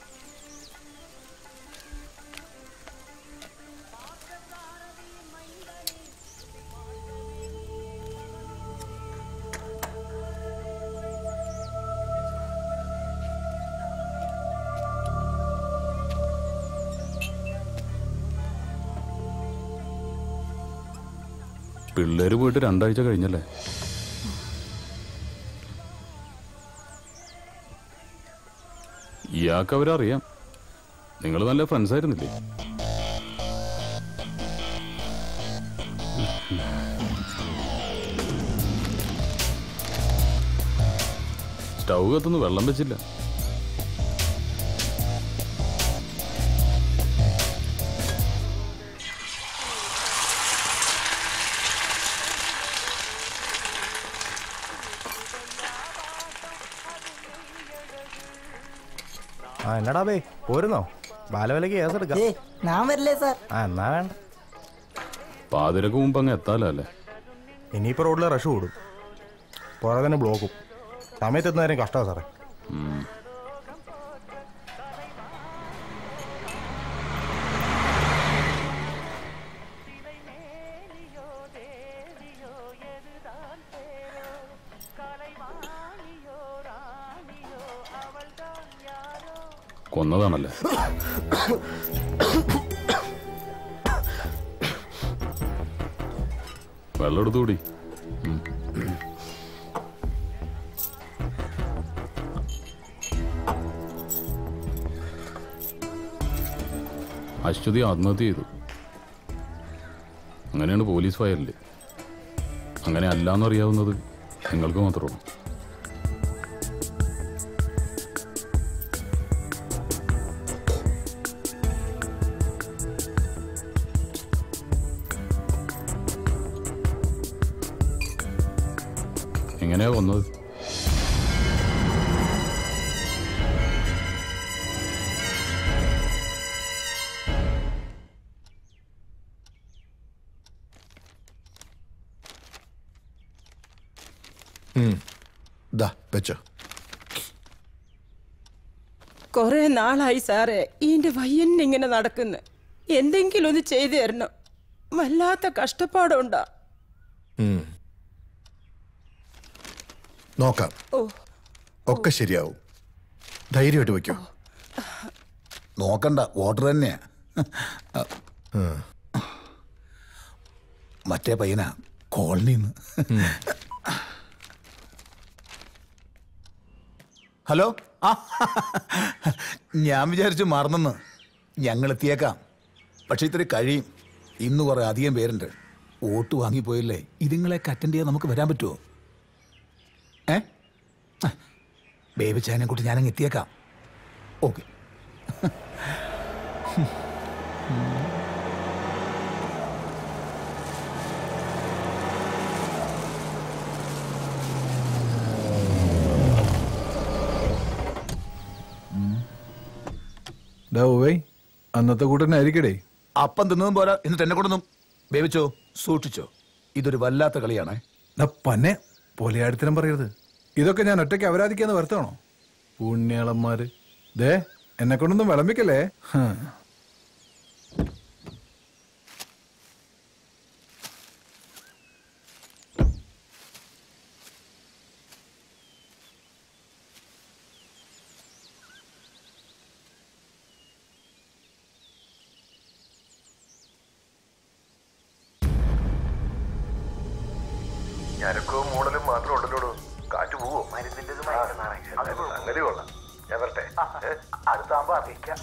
പിള്ളേര് പോയിട്ട് രണ്ടാഴ്ച കഴിഞ്ഞല്ലേ? ഇയാൾക്ക് അവരറിയാം. നിങ്ങൾ നല്ല ഫ്രണ്ട്സ് ആയിരുന്നില്ലേ? സ്റ്റൗ കത്തുന്നു, വെള്ളം വെച്ചില്ല. ആ എന്നടാ ബേ പോരുന്നോ? ബാലവിലക്ക് കേസ് എടുക്കാം. ഞാൻ വരില്ലേ സാർ? ആ എന്നാ വേണ്ട. പാതിരക്ക് മുമ്പ് അങ്ങ് എത്താലോ അല്ലേ? ഇനിയിപ്പോൾ റോഡിൽ റഷ് കൂടും, പുറകെ തന്നെ ബ്ലോക്കും. സമയത്ത് എത്തുന്നവരും കഷ്ടമാണ് സാറേ. കൊന്നതാണല്ലേ? വെള്ളം എടുത്തുകൂടി. അശ്വതി ആത്മഹത്യ ചെയ്തു. അങ്ങനെയാണ് പോലീസ് ഫയലിൽ. അങ്ങനെ അല്ലാന്നറിയാവുന്നത് നിങ്ങൾക്ക് മാത്രമാണ്. എങ്ങനെയാ വന്നത്? കൊറേ നാളായി സാറേ ഈന്റെ വയ്യന്നിങ്ങനെ നടക്കുന്നു. എന്തെങ്കിലും ഒന്ന് ചെയ്തു തരണം. വല്ലാത്ത കഷ്ടപ്പാടുണ്ടാ. നോക്കാം, ഒക്കെ ശരിയാവും. ധൈര്യമായിട്ട് വയ്ക്കോ. നോക്കണ്ട, വോട്ടർ തന്നെയാ. മറ്റേ പയ്യനാ കോളനിന്ന്. ഹലോ, ആ ഞാൻ വിചാരിച്ചു മറന്നെന്ന്. ഞങ്ങൾ എത്തിയേക്കാം, പക്ഷെ ഇത്തിരി കഴിയും. ഇന്ന് കുറെ അധികം പേരുണ്ട്. വോട്ട് വാങ്ങിപ്പോയില്ലേ, ഇതുങ്ങളെയൊക്കെ അറ്റൻഡ് ചെയ്യാൻ നമുക്ക് വരാൻ പറ്റുമോ? ഏ ബേബി ചായനെ കൂട്ടി ഞാനങ്ങ് എത്തിയേക്കാം. ഓക്കെ. അന്നത്തെ കൂട്ടനായിരിക്കടേ. അപ്പം തിന്നതും പോരാ, എന്നിട്ട് എന്നെ കൊണ്ടൊന്നും. ബേബിച്ചോ, സൂക്ഷിച്ചോ, ഇതൊരു വല്ലാത്ത കളിയാണേ. പന്നെ പൊലയാടിത്തരം പറയരുത്. ഇതൊക്കെ ഞാൻ ഒറ്റയ്ക്ക് അപരാധിക്കാന്ന് വരുത്തണോ? പുണ്യാളന്മാര്. ദേ എന്നെ കൊണ്ടൊന്നും വിളമ്പിക്കല്ലേ. ഞരക്കവും മൂടലും മാത്രം ഉണ്ടല്ലോ. കാറ്റ് പോവോ? അങ്ങനെ കൊള്ളാം. ഞാൻ വരട്ടെ. അടുത്താകുമ്പോ അറിയിക്കാം.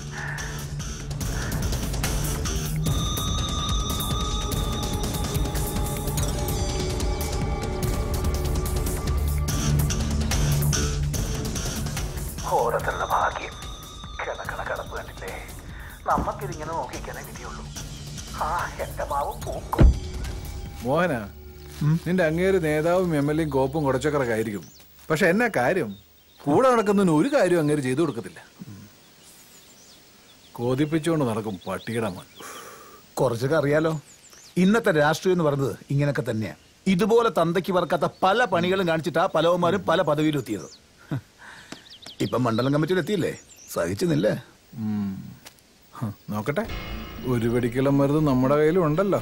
ഓരോരുത്തരുടെ ഭാഗ്യം. കിടക്കണ കിടപ്പ് കണ്ടില്ലേ? നമ്മക്കിതിങ്ങനെ നോക്കിക്കാനേ വിധിയുള്ളൂ. ആ എന്റെ മാവ് പൂക്കും. മോഹന, നിന്റെ അങ്ങേര് നേതാവും എം എൽ എയും കോപ്പും കുറച്ചൊക്കെ ആയിരിക്കും. പക്ഷെ എന്നാ കാര്യം? കൂടെ നടക്കുന്നതിന് ഒരു കാര്യം അങ്ങേര് ചെയ്തു കൊടുക്കത്തില്ല. കോതിപ്പിച്ചുകൊണ്ട് നടക്കും പട്ടിയുടെ മോൻ. കുറച്ചൊക്കെ അറിയാലോ. ഇന്നത്തെ രാഷ്ട്രീയം എന്ന് പറയുന്നത് ഇങ്ങനെയൊക്കെ തന്നെയാ. ഇതുപോലെ തന്തയ്ക്ക് പറക്കാത്ത പല പണികളും കാണിച്ചിട്ടാ പലവന്മാരും പല പദവിയിലും എത്തിയത്. ഇപ്പം മണ്ഡലം കമ്മിറ്റിയിൽ എത്തിയില്ലേ? സഹിച്ചെന്നില്ലേ? നോക്കട്ടെ, ഒരു വെടിക്കുള്ള മരുന്ന് നമ്മുടെ കയ്യിലും ഉണ്ടല്ലോ.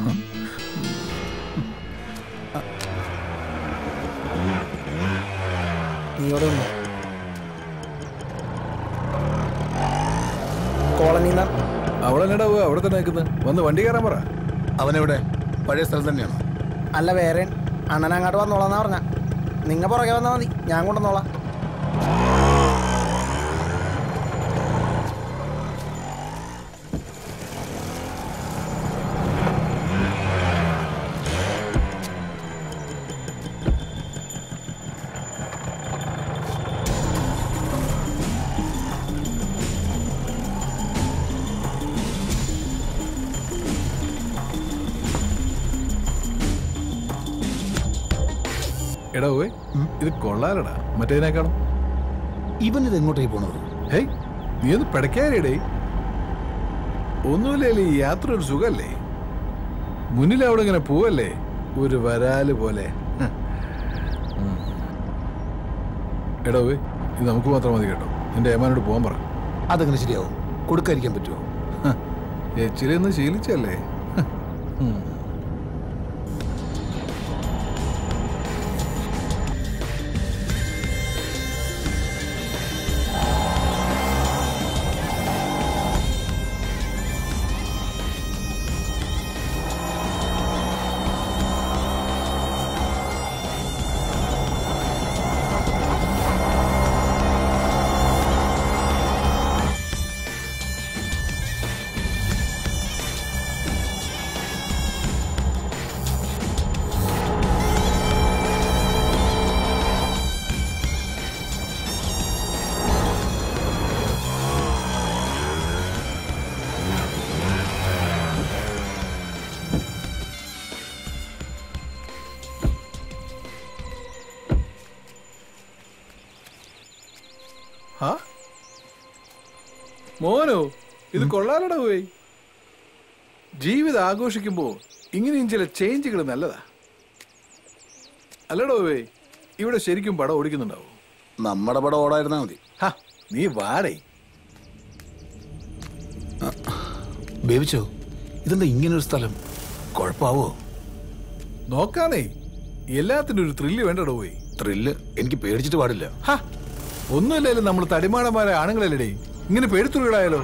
അവിടെ എന്നടാ അവിടെ തന്നെ നിൽക്കുന്നത്? വന്ന് വണ്ടി കയറാൻ പറ. അവനെവിടെ? പഴയ സ്ഥലം തന്നെയാണോ? അല്ല, വേറെ അണ്ണനങ്ങാട്ട് വന്നോളാന്നാ പറഞ്ഞ. നിങ്ങ പുറകെ വന്നാൽ മതി, ഞാൻ കൊണ്ടുവന്നോളാം. എടാ പോയി, ഇത് കൊള്ളാലടാ മറ്റേതിനേക്കാളും. ഇവൻ ഇത് എങ്ങോട്ടേക്ക് പോണത്? ഹേയ്, നീ ഒന്ന് പിടയ്ക്കാനേടേ. ഒന്നുമില്ലേ, ഈ യാത്ര ഒരു സുഖല്ലേ? മുന്നിൽ അവിടെ ഇങ്ങനെ പോവല്ലേ, ഒരു വരാല് പോലെ. എടാ പോയി, ഇത് നമുക്ക് മാത്രം മതി കേട്ടോ. നിന്റെ ഏമാനോട് പോകാൻ പറ. അതെങ്ങനെ ശരിയാവും? കൊടുക്കാതിരിക്കാൻ പറ്റുമോ? എച്ചിരി ഒന്ന് ശീലിച്ചല്ലേ. മോനോ, ഇത് കൊള്ളാലടാ പോയി. ജീവിതം ആഘോഷിക്കുമ്പോ ഇങ്ങനെയും ചില ചേഞ്ചുകൾ നല്ലതാ അല്ലടോ പോയി. ഇവിടെ ശരിക്കും പടം ഓടിക്കുന്നുണ്ടാവോ? നമ്മുടെ പടം ഓടായിരുന്നാ മതി. നീ വാടേ. ബേബിച്ചോ, ഇതെന്താ ഇങ്ങനൊരു സ്ഥലം? കുഴപ്പാവോ? നോക്കാനേ, എല്ലാത്തിനും ഒരു ത്രില്ല് വേണ്ടടോ പോയി. ത്രില്ല് എനിക്ക് പേടിച്ചിട്ട് പാടില്ല. ഒന്നുമില്ലാലും നമ്മൾ തടിമാടന്മാരെ ആണുങ്ങളല്ലേ, ഇങ്ങനെ പേടിത്തുള്ളായാലോ?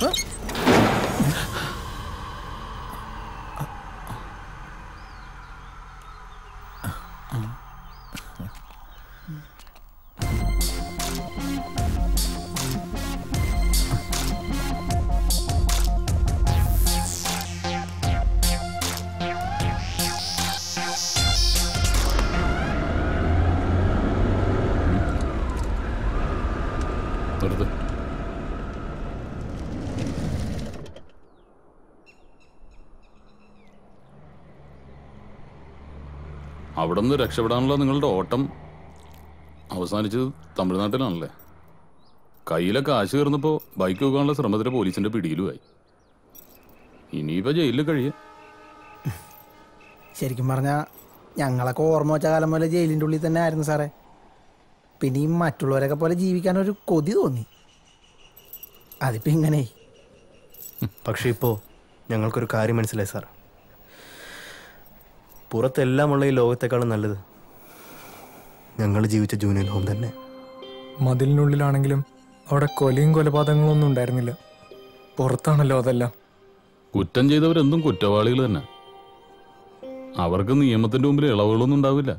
അവിടെ നിന്ന് രക്ഷപ്പെടാനുള്ള നിങ്ങളുടെ ഓട്ടം അവസാനിച്ചത് തമിഴ്നാട്ടിലാണല്ലേ? കയ്യിലെ കാശ് കയറുന്നപ്പോൾ ബൈക്ക് വെക്കാനുള്ള ശ്രമത്തിന് പോലീസിന്റെ പിടിയിലുമായി. ഇനിയിപ്പോൾ ജയിലിൽ കഴിയാം. ശരിക്കും പറഞ്ഞാൽ ഞങ്ങളൊക്കെ ഓർമ്മ വെച്ച കാലം പോലെ ജയിലിൻ്റെ ഉള്ളിൽ തന്നെ ആയിരുന്നു സാറേ. പിന്നെ ഈ മറ്റുള്ളവരൊക്കെ പോലെ ജീവിക്കാനൊരു കൊതി തോന്നി. അതിപ്പോൾ ഇങ്ങനെ. പക്ഷെ ഇപ്പോൾ ഞങ്ങൾക്കൊരു കാര്യം മനസ്സിലായി സാർ. പുറത്തെല്ലാമുള്ള ഈ ലോകത്തെക്കാളും നല്ലത് ഞങ്ങൾ ജീവിച്ച ജൂനിയർ ഹോം തന്നെ. മതിലിനുള്ളിലാണെങ്കിലും അവിടെ കൊലയും കൊലപാതകങ്ങളും ഒന്നും ഉണ്ടായിരുന്നില്ല. പുറത്താണല്ലോ അതെല്ലാം. കുറ്റം ചെയ്തവരെന്തും കുറ്റവാളികൾ തന്നെ. അവർക്ക് നിയമത്തിന്റെ മുമ്പിൽ ഇളവുകളൊന്നും ഉണ്ടാവില്ല.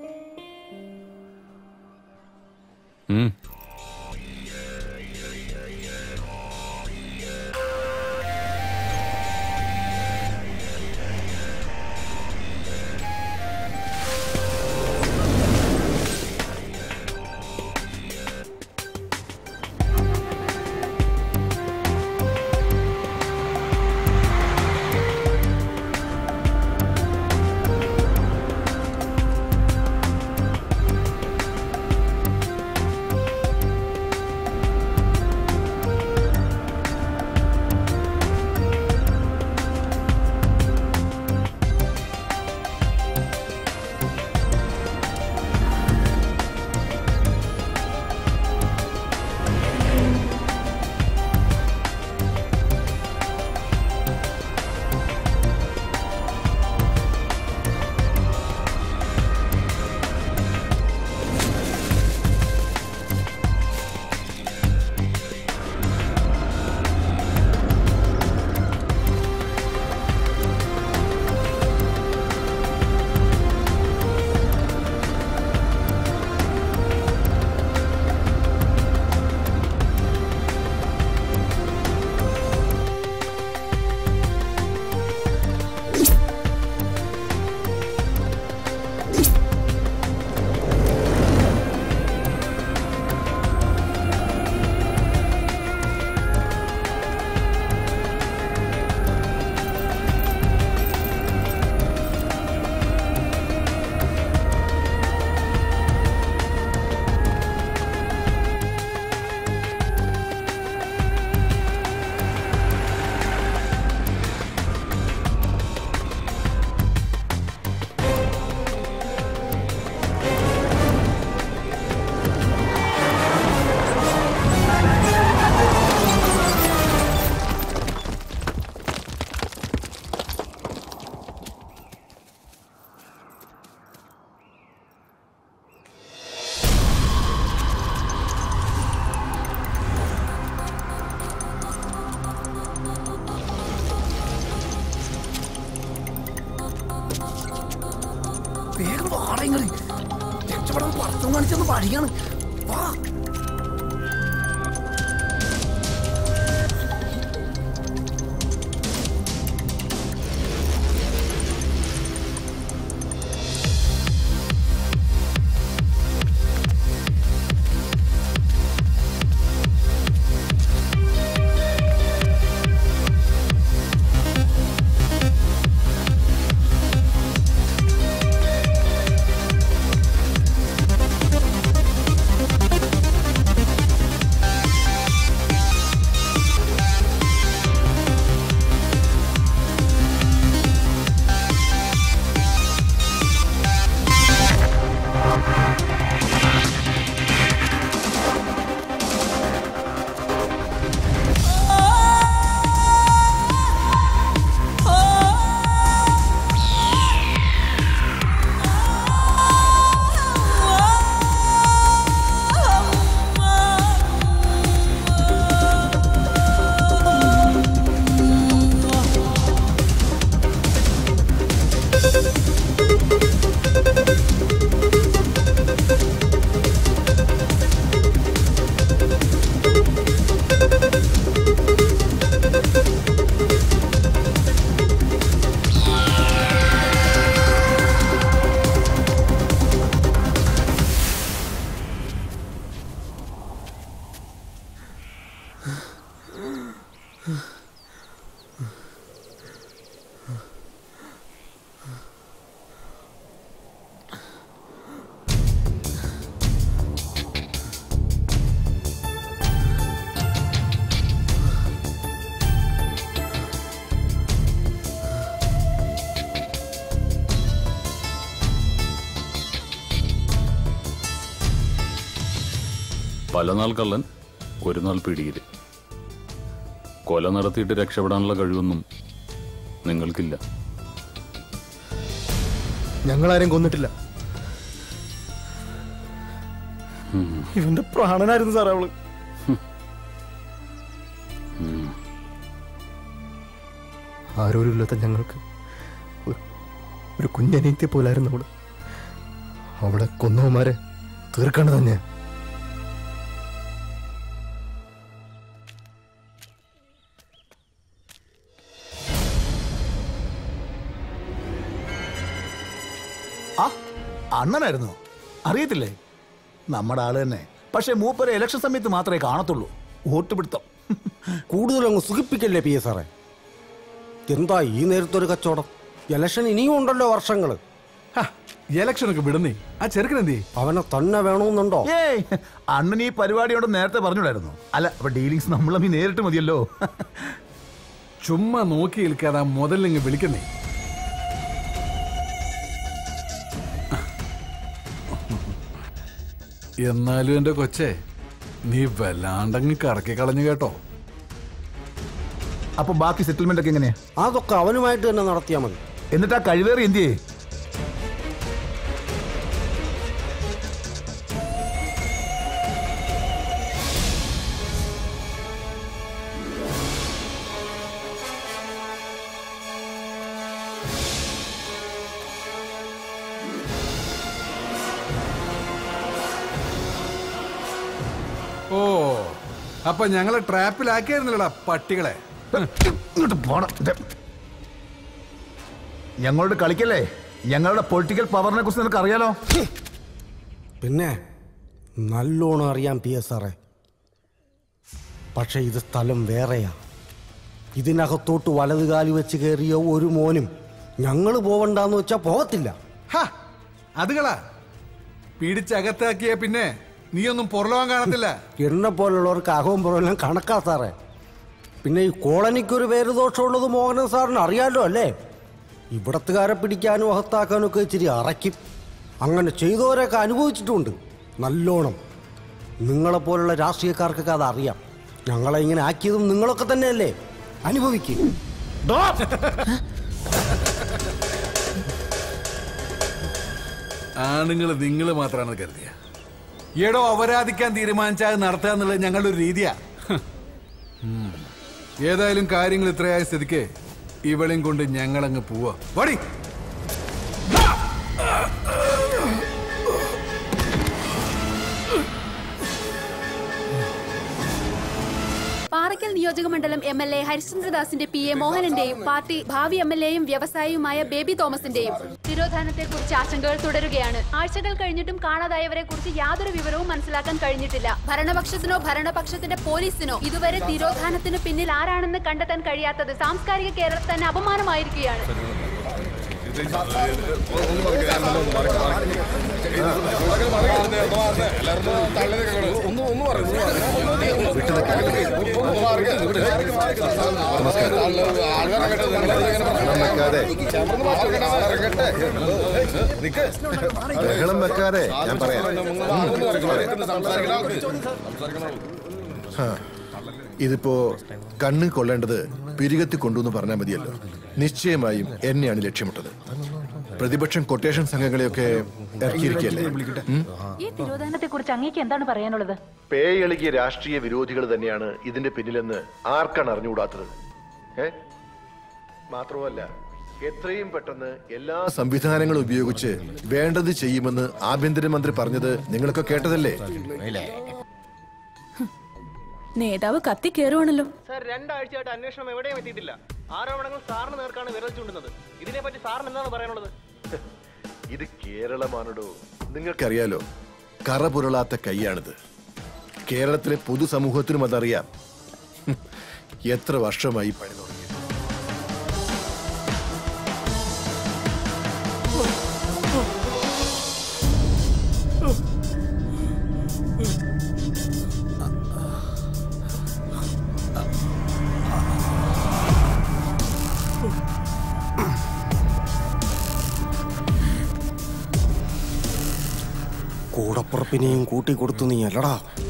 ഉം വേഗം വാടകങ്ങള് രക്ഷപ്പെടാൻ പുറത്തും കാണിച്ചൊന്ന് പഠിക്കാണ്. വാ പല നാൾ കള്ളൻ ഒരു നാൾ പിടിയിൽ. കൊല നടത്തിയിട്ട് രക്ഷപ്പെടാനുള്ള കഴിവൊന്നും നിങ്ങൾക്കില്ല. ഞങ്ങളാരും കൊന്നിട്ടില്ല. ഇവന്റെ പ്രാണനായിരുന്നു സാറേ അവള്. ആരോരുമില്ലാത്ത ഞങ്ങൾക്ക് ഒരു കുഞ്ഞനീത്തി പോലായിരുന്നു അവള്. അവളെ കൊന്നവന്മാരെ തീർക്കേണ്ടത് തന്നെ. ആ അണ്ണനായിരുന്നു, അറിയത്തില്ലേ? നമ്മുടെ ആള് തന്നെ. പക്ഷെ മൂപ്പരെ ഇലക്ഷൻ സമയത്ത് മാത്രമേ കാണത്തുള്ളൂ. വോട്ട് പിടുത്തം കൂടുതലങ്ങ് സുഖിപ്പിക്കല്ലേ പി എ സാറേ? എന്താ ഈ നേരത്തൊരു കച്ചവടം? ഇലക്ഷൻ ഇനിയും ഉണ്ടല്ലോ വർഷങ്ങള്. ഇലക്ഷനൊക്കെ വിടുന്നേ. ആ ചെറുക്കനെന്തേ? അവനെ തന്നെ വേണമെന്നുണ്ടോ? ഏയ് അണ്ണൻ ഈ പരിപാടിയോട് നേരത്തെ പറഞ്ഞിടായിരുന്നു. അല്ല, അപ്പൊ ഡീലിങ്സ് നമ്മളീ നേരിട്ട് മതിയല്ലോ. ചുമ്മാ നോക്കി നിൽക്കാതെ മുതലിങ്ങ് വിളിക്കുന്നേ. എന്നാലും എന്റെ കൊച്ചേ, നീ വല്ലാണ്ടങ്ങ് കറക്കി കളഞ്ഞു കേട്ടോ. അപ്പൊ ബാക്കി സെറ്റിൽമെന്റ് ഒക്കെ എങ്ങനെയാ? അതൊക്കെ അവനുമായിട്ട് തന്നെ നടത്തിയാൽ മതി. എന്നിട്ട് ആ കഴിവേറി എന്തിയേ? ഓ, അപ്പൊ ഞങ്ങളെ ട്രാപ്പിലാക്കിയായിരുന്നല്ലോടാ പട്ടികളെ. ഞങ്ങളോട് കളിക്കല്ലേ? ഞങ്ങളുടെ പൊളിറ്റിക്കൽ പവറിനെ കുറിച്ച് നിനക്ക് അറിയാലോ. പിന്നെ നല്ലോണം അറിയാം പി എസ് സാറേ. പക്ഷെ ഇത് സ്ഥലം വേറെയാ. ഇതിനകത്തോട്ട് വലതുകാലി വെച്ച് കയറിയ ഒരു മോനും ഞങ്ങൾ പോവണ്ടെന്ന് വെച്ചാ പോകത്തില്ല. അതുകളാ പിടിച്ചകത്താക്കിയ പിന്നെ നീയൊന്നും പുറലോകം കാണത്തില്ല. എന്നെ പോലുള്ളവർക്ക് അകവും പുറമെല്ലാം കണക്കാ സാറേ. പിന്നെ ഈ കോളനിക്കൊരു പേര് ദോഷമുള്ളത് മോഹനൻ സാറിന് അറിയാലോ അല്ലേ? ഇവിടത്തുകാരെ പിടിക്കാനും അകത്താക്കാനും ഒക്കെ ഇച്ചിരി അറയ്ക്കും. അങ്ങനെ ചെയ്തവരൊക്കെ അനുഭവിച്ചിട്ടുണ്ട് നല്ലോണം. നിങ്ങളെപ്പോലുള്ള രാഷ്ട്രീയക്കാർക്കൊക്കെ അതറിയാം. ഞങ്ങളെ ഇങ്ങനെ ആക്കിയതും നിങ്ങളൊക്കെ തന്നെയല്ലേ? അനുഭവിക്കും. ആണുങ്ങൾ നിങ്ങൾ മാത്രമാണ് കരുതിയ. എടോ, അപരാധിക്കാൻ തീരുമാനിച്ചാൽ നടത്തുക എന്നുള്ളത് ഞങ്ങളുടെ ഒരു രീതിയാ. ഏതായാലും കാര്യങ്ങൾ ഇത്രയായ സ്ഥിതിക്ക് ഇവളെയും കൊണ്ട് ഞങ്ങളങ്ങ് പോവാ. വടി. പാറയ്ക്കൽ നിയോജക മണ്ഡലം എം എൽ എ ഹരിശ്ചന്ദ്രദാസിന്റെ പി എ മോഹനന്റെയും പാർട്ടി ഭാവി എം എൽ എയും വ്യവസായിയുമായ ബേബി തോമസിന്റെയും തിരോധാനത്തെ കുറിച്ച് ആശങ്കകൾ തുടരുകയാണ്. ആഴ്ചകൾ കഴിഞ്ഞിട്ടും കാണാതായവരെ കുറിച്ച് യാതൊരു വിവരവും മനസ്സിലാക്കാൻ കഴിഞ്ഞിട്ടില്ല. ഭരണപക്ഷത്തിനോ ഭരണപക്ഷത്തിന്റെ പോലീസിനോ ഇതുവരെ തിരോധാനത്തിന് പിന്നിൽ ആരാണെന്ന് കണ്ടെത്താൻ കഴിയാത്തത് സാംസ്കാരിക കേരളത്തിൽ തന്നെ അപമാനമായിരിക്കുകയാണ്. ബഹളം വെക്കാതെ ഞാൻ പറയാം. ഇതിപ്പോ കണ്ണ് കൊള്ളേണ്ടത് പിരികത്തി കൊണ്ടുവന്ന് പറഞ്ഞാൽ മതിയല്ലോ. നിശ്ചയമായും എന്നെയാണ് ലക്ഷ്യമിട്ടത്. പ്രതിപക്ഷം കൊട്ടേഷൻ സംഘങ്ങളെയൊക്കെ ഇറക്കിയിരിക്കല്ലേ. ഈ തിരോധാനത്തെ കുറിച്ച് അങ്ങേക്ക് എന്താണ് പറയാനുള്ളത്? പേയളികിയ രാഷ്ട്രീയ വിരോധികൾ തന്നെയാണ് ഇതിന്റെ പിന്നിലെന്ന് ആർക്കാണ് അറിഞ്ഞുകൂടാത്തത്? ഏ മാത്രമല്ല, എത്രയും പെട്ടെന്ന് എല്ലാ സംവിധാനങ്ങളും ഉപയോഗിച്ച് വേണ്ടത് ചെയ്യുമെന്ന് ആഭ്യന്തരമന്ത്രി പറഞ്ഞത് നിങ്ങളൊക്കെ കേട്ടതല്ലേ? നേതാവ് കത്തി കയറുവാണല്ലോ. സാർ, രണ്ടാഴ്ചയായിട്ട് അന്വേഷണം എവിടെയും എത്തിയിട്ടില്ല. ആരോപണങ്ങൾ സാറിന് നേർക്കാണ് വിരൽ ചൂണ്ടുന്നത്. ഇതിനെപ്പറ്റി സാറിന് എന്താണ് പറയാനുള്ളത്? ഇത് കേരളമാണോ? നിങ്ങൾക്കറിയാലോ, കറ പുരളാത്ത കൈയാണിത്. കേരളത്തിലെ പൊതുസമൂഹത്തിനും അതറിയാം. എത്ര വർഷമായി പണി തുടങ്ങി. കൂടപ്പുറപ്പിനെയും കൂട്ടിക്കൊടുത്തു നീ അല്ലടാ.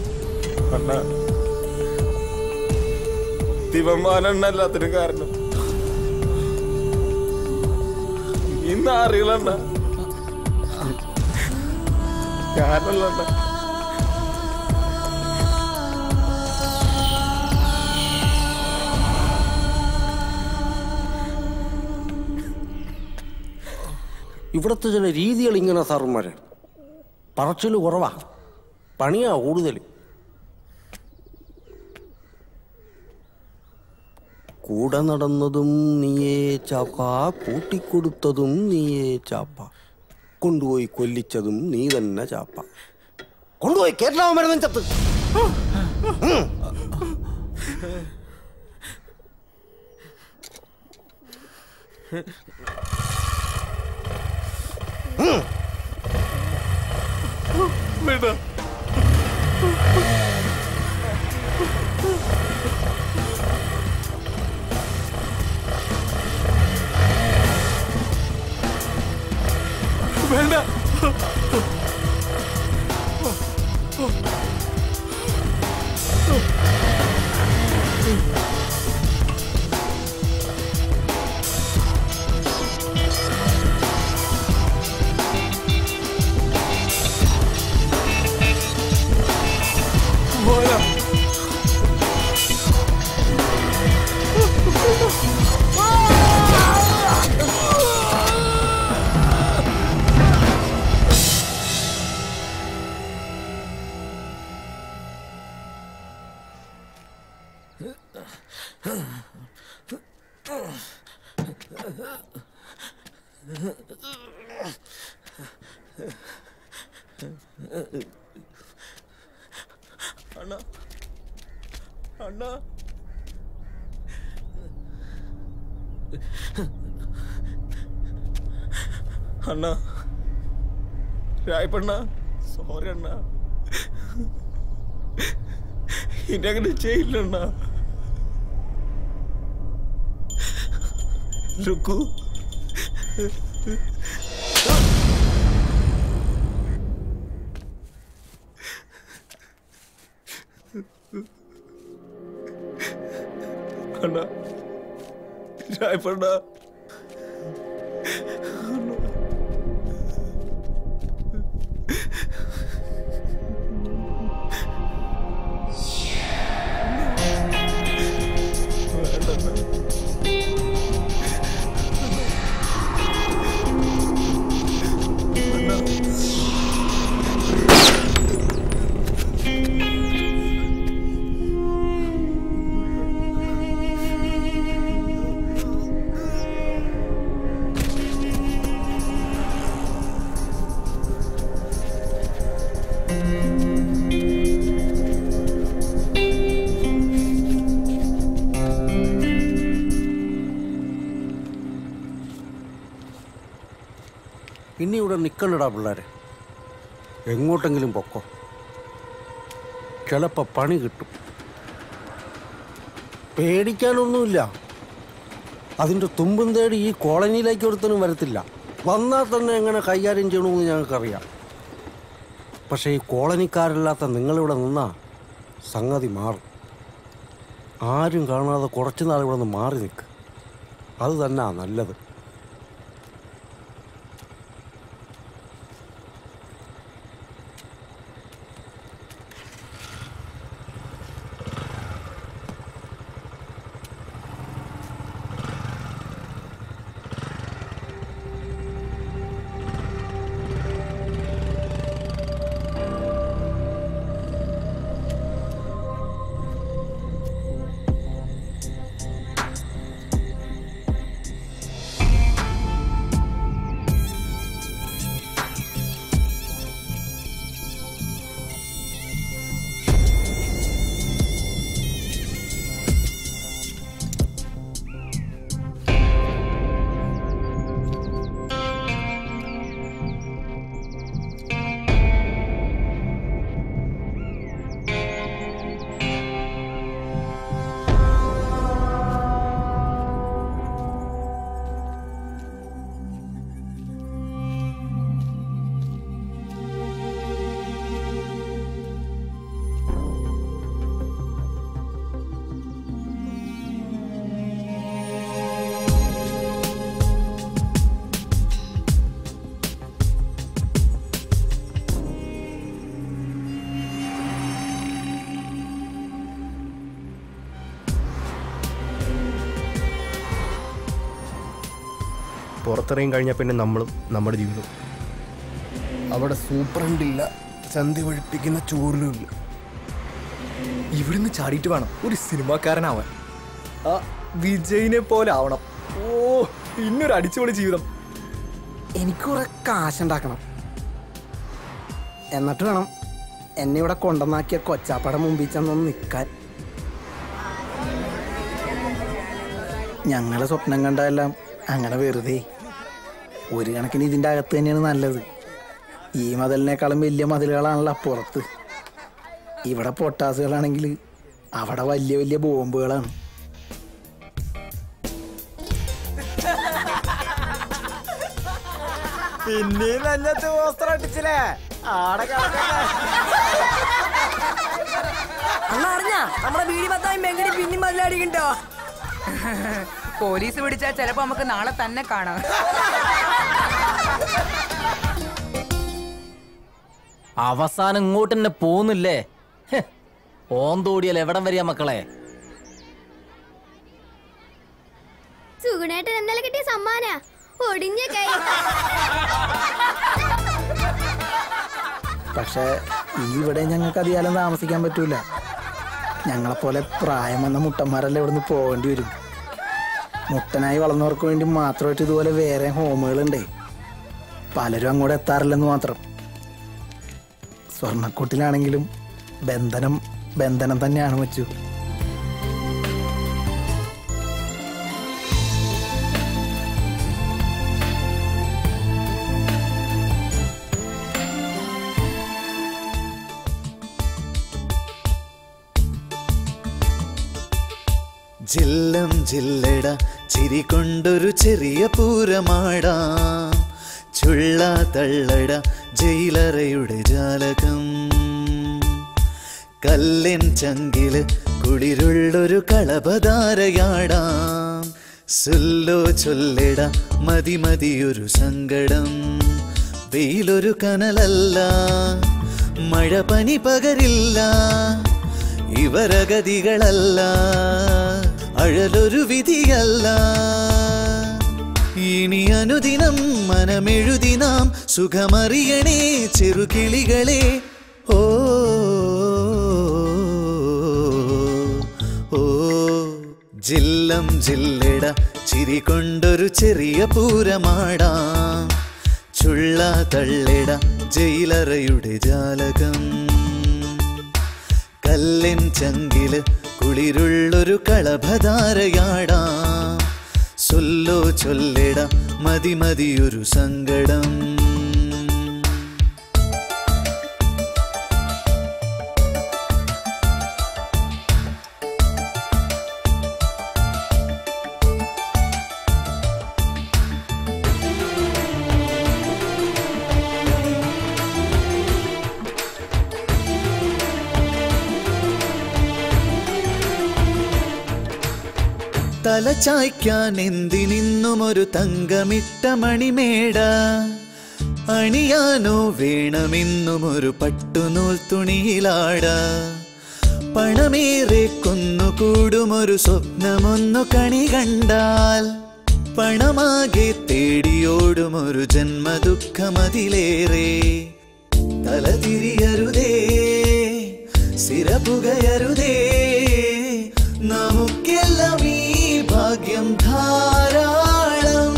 ദിവമാനെല്ലാത്തിനും കാരണം ഇന്ന് അറിയില്ലണ്ട. ഞാനല്ലണ്ട. ഇവിടുത്തെ ചില രീതികൾ ഇങ്ങനെ സാറുമാരെ പറച്ചിൽ കുറവാ, പണിയാ കൂടുതൽ. കൂടെ നടന്നതും നീയേ ചാപ്പ, കൂട്ടിക്കൊടുത്തതും നീയേ ചാപ്പ, കൊണ്ടുപോയി കൊല്ലിച്ചതും നീ തന്നെ ചാപ്പ, കൊണ്ടുപോയി കേരളാവൻ മരുന്നും ചത്ത്. വേണ്ട വേണ്ട അണ്ണാ അണ്ണാ അണ്ണാ രായപ്പണ്ണ സോറി അണ്ണാ, ഇനി അങ്ങനെ ചെയ്യില്ലണ്ണ. രുക്കു അണ്ണാ രായപ്പണ്ണ ഇനി ഇവിടെ നിൽക്കണ്ടടാ പിള്ളേരെ, എങ്ങോട്ടെങ്കിലും പൊക്കോ, ചിലപ്പോൾ പണി കിട്ടും. പേടിക്കാനൊന്നുമില്ല, അതിൻ്റെ തുമ്പും തേടി ഈ കോളനിയിലേക്ക് ഒരുത്തനും വരത്തില്ല. വന്നാൽ തന്നെ എങ്ങനെ കൈകാര്യം ചെയ്യണമെന്ന് ഞങ്ങൾക്കറിയാം. പക്ഷേ ഈ കോളനിക്കാരല്ലാത്ത നിങ്ങളിവിടെ നിന്നാൽ സംഗതി മാറും. ആരും കാണാതെ കുറച്ച് നാൾ ഇവിടെ നിന്ന് മാറി നിൽക്കുക, അത് തന്നെയാ നല്ലത്. പുറത്തിറങ്ങി കഴിഞ്ഞാൽ പിന്നെ നമ്മളും നമ്മുടെ ജീവിതം. അവിടെ സൂപ്രണ്ടില്ല, ചന്തി ഒഴിപ്പിക്കുന്ന ചോറിലുമില്ല. ഇവിടുന്ന് ചാടിയിട്ട് വേണം ഒരു സിനിമാക്കാരനാവാൻ. ആ വിജയിനെ പോലെ ആവണം. ഓ പിന്നൊരു അടിച്ചുപൊളി ജീവിതം. എനിക്ക് കുറെ കാശുണ്ടാക്കണം, എന്നിട്ട് വേണം എന്നെ ഇവിടെ കൊണ്ടുവന്നാക്കിയ കൊച്ചാപ്പട മുമ്പിൽ ചെന്നൊന്ന് നിൽക്കാൻ. ഞങ്ങളെ സ്വപ്നം കണ്ടതെല്ലാം അങ്ങനെ വെറുതെ. ഒരു കണക്കിന് ഇതിൻ്റെ അകത്ത് തന്നെയാണ് നല്ലത്. ഈ മതിലിനേക്കാളും വലിയ മതിലുകളാണല്ലോ അപ്പുറത്ത്. ഇവിടെ പൊട്ടാസുകളാണെങ്കിൽ അവിടെ വലിയ വലിയ ബോംബുകളാണ്. പിന്നെയും നല്ല വസ്ത്രം അടിച്ചില്ലേ ആടെ അറിഞ്ഞ നമ്മുടെ വീടി പത്തായും പെങ്കടി പിന്നെയും മതിലടിക്കണ്ടോ? പോലീസ് പിടിച്ചാൽ ചിലപ്പോ നമുക്ക് നാളെ തന്നെ കാണാം. അവസാനം ഇങ്ങോട്ട് തന്നെ പോന്നില്ലേ? ഓന്തോടിയാൽ എവിടം വരിക മക്കളെ? സുഗുണേട്ടൻ ഇന്നലെ കിട്ടിയ സമ്മാന ഒടിഞ്ഞ കൈ. പക്ഷേ ഈ ഇവിടെ ഞങ്ങൾക്ക് അധികാലം താമസിക്കാൻ പറ്റൂല. ഞങ്ങളെപ്പോലെ പ്രായം വന്ന മുട്ടന്മാരെല്ലാം ഇവിടുന്ന് പോകേണ്ടി വരും. മുട്ടനായി വളർന്നവർക്ക് വേണ്ടി മാത്രമായിട്ട് ഇതുപോലെ വേറെ ഹോമുകളുണ്ടേ. പലരും അങ്ങോട്ട് എത്താറില്ലെന്ന് മാത്രം. സ്വർണ്ണക്കൂട്ടിലാണെങ്കിലും ബന്ധനം ബന്ധനം തന്നെയാണ് വെച്ചു. ജില്ലം ജില്ലട ചിരി കൊണ്ടൊരു ചെറിയ പൂരമാടാം. ചുള്ള തള്ളട ജയിലറയുടെ ജാലകം. കല്ലിൻ ചങ്കില് കുളിരുള്ളൊരു കളഭധാരയാടാം. സുല്ലോ ചൊല്ലിട മതി മതിയൊരു സങ്കടം. വെയിലൊരു കനലല്ല, മഴ പനി പകരില്ല. ഇവരഗതികളല്ല, അഴലൊരു വിധിയല്ല. ഇനി അനുദിനം മനമെഴുതി നാം സുഖമറിയണേ ചെറുകിളികളെ. ഓ ഓ ജില്ലം ജില്ലട ചിരി കൊണ്ടൊരു ചെറിയ പൂരമാടാം. ചുള്ള തള്ളിട ജയിലറയുടെ ജാലകം. കല്ലിൻ ചങ്കില് കുളിരുള്ളൊരു കളഭധാരയാടാം. സൊല്ലോ ചൊല്ലിട മതി മതിയൊരു സങ്കടം. തലചായ്ക്കാൻ എന്തിനിന്നും ഒരു തങ്കമിട്ട മണിമേട. അണിയാനോ വേണമെന്നും ഒരു പട്ടുനൂൽ തുണിയിലാട. പണമേറെ കൊന്നുകൂടുമൊരു സ്വപ്നമൊന്നു കണി കണ്ടാൽ. പണമാകെ തേടിയോടുമൊരു ജന്മദുഃഖമതിലേറെ. തലതിരിയരുതേ, സിരപുകയരുതേ, നമുക്കെല്ലാം ഈ ഭാഗ്യം ധാരാളം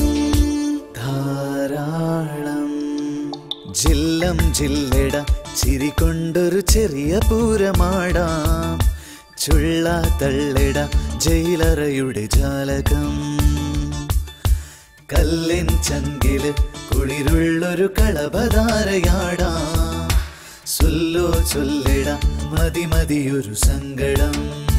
ധാരാളം. ജില്ലം ജില്ലട ചിരി കൊണ്ടൊരു ചെറിയ പൂരമാടാം. ചുള്ള തള്ളിട ജയിലറയുടെ ജാലകം. കല്ലിൻ ചങ്കില് കുളിരുള്ളൊരു കളഭധാരയാടാം. സുല്ലോ ചൊല്ലിട മതി മതിയൊരു സങ്കടം.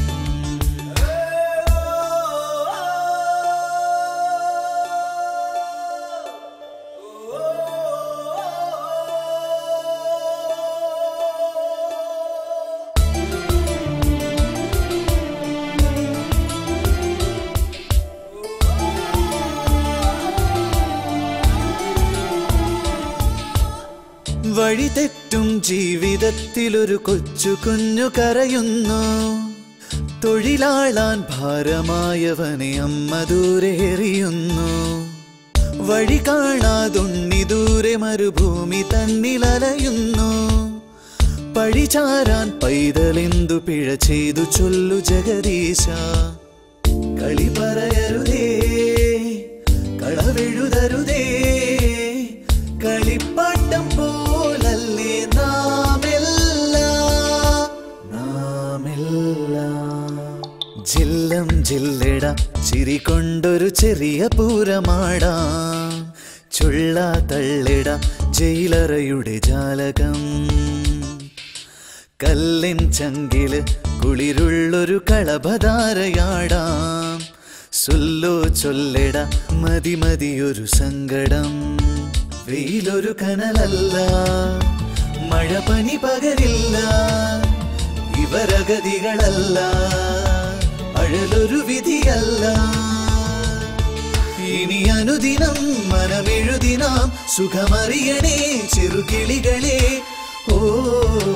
വഴി തെറ്റും ജീവിതത്തിലൊരു കൊച്ചു കുഞ്ഞു കരയുന്നു. തൊഴിലാളാൻ ഭാരമായവനെ അമ്മ ദൂരെ എറിയുന്നു. വഴി കാണാതുണ്ണി ദൂരെ മരുഭൂമി തന്നിലലയുന്നു. പഴിചാരാൻ പൈതലെന്തു പിഴ ചെയ്തു ചൊല്ലു ജഗദീശ. കളി പറയരുതേ കളവെഴുതരുതേ, കളിപ്പാട്ടം പോലല്ലേ നാമെല്ലാം നാമെല്ലാം. ജില്ലം ജില്ലട ചിരി കൊണ്ടൊരു ചെറിയ പൂരമാടാം. ചുള്ള തള്ളിട ജയിലറയുടെ ജാലകം. കല്ലിൻ ചങ്കില് കുളിരുള്ളൊരു കളഭധാരയാടാം. സുല്ലോ ചൊല്ലിട മതി മതിയൊരു സങ്കടം. വെയിലൊരു കനലല്ല, മഴ പനി പകരില്ല. ഇവരഗതികളല്ല, അഴലൊരു വിധിയല്ല. ഇനി അനുദിനം മനമെഴുതിനാം സുഖമറിയണേ ചെറുകിളികളെ. ഓ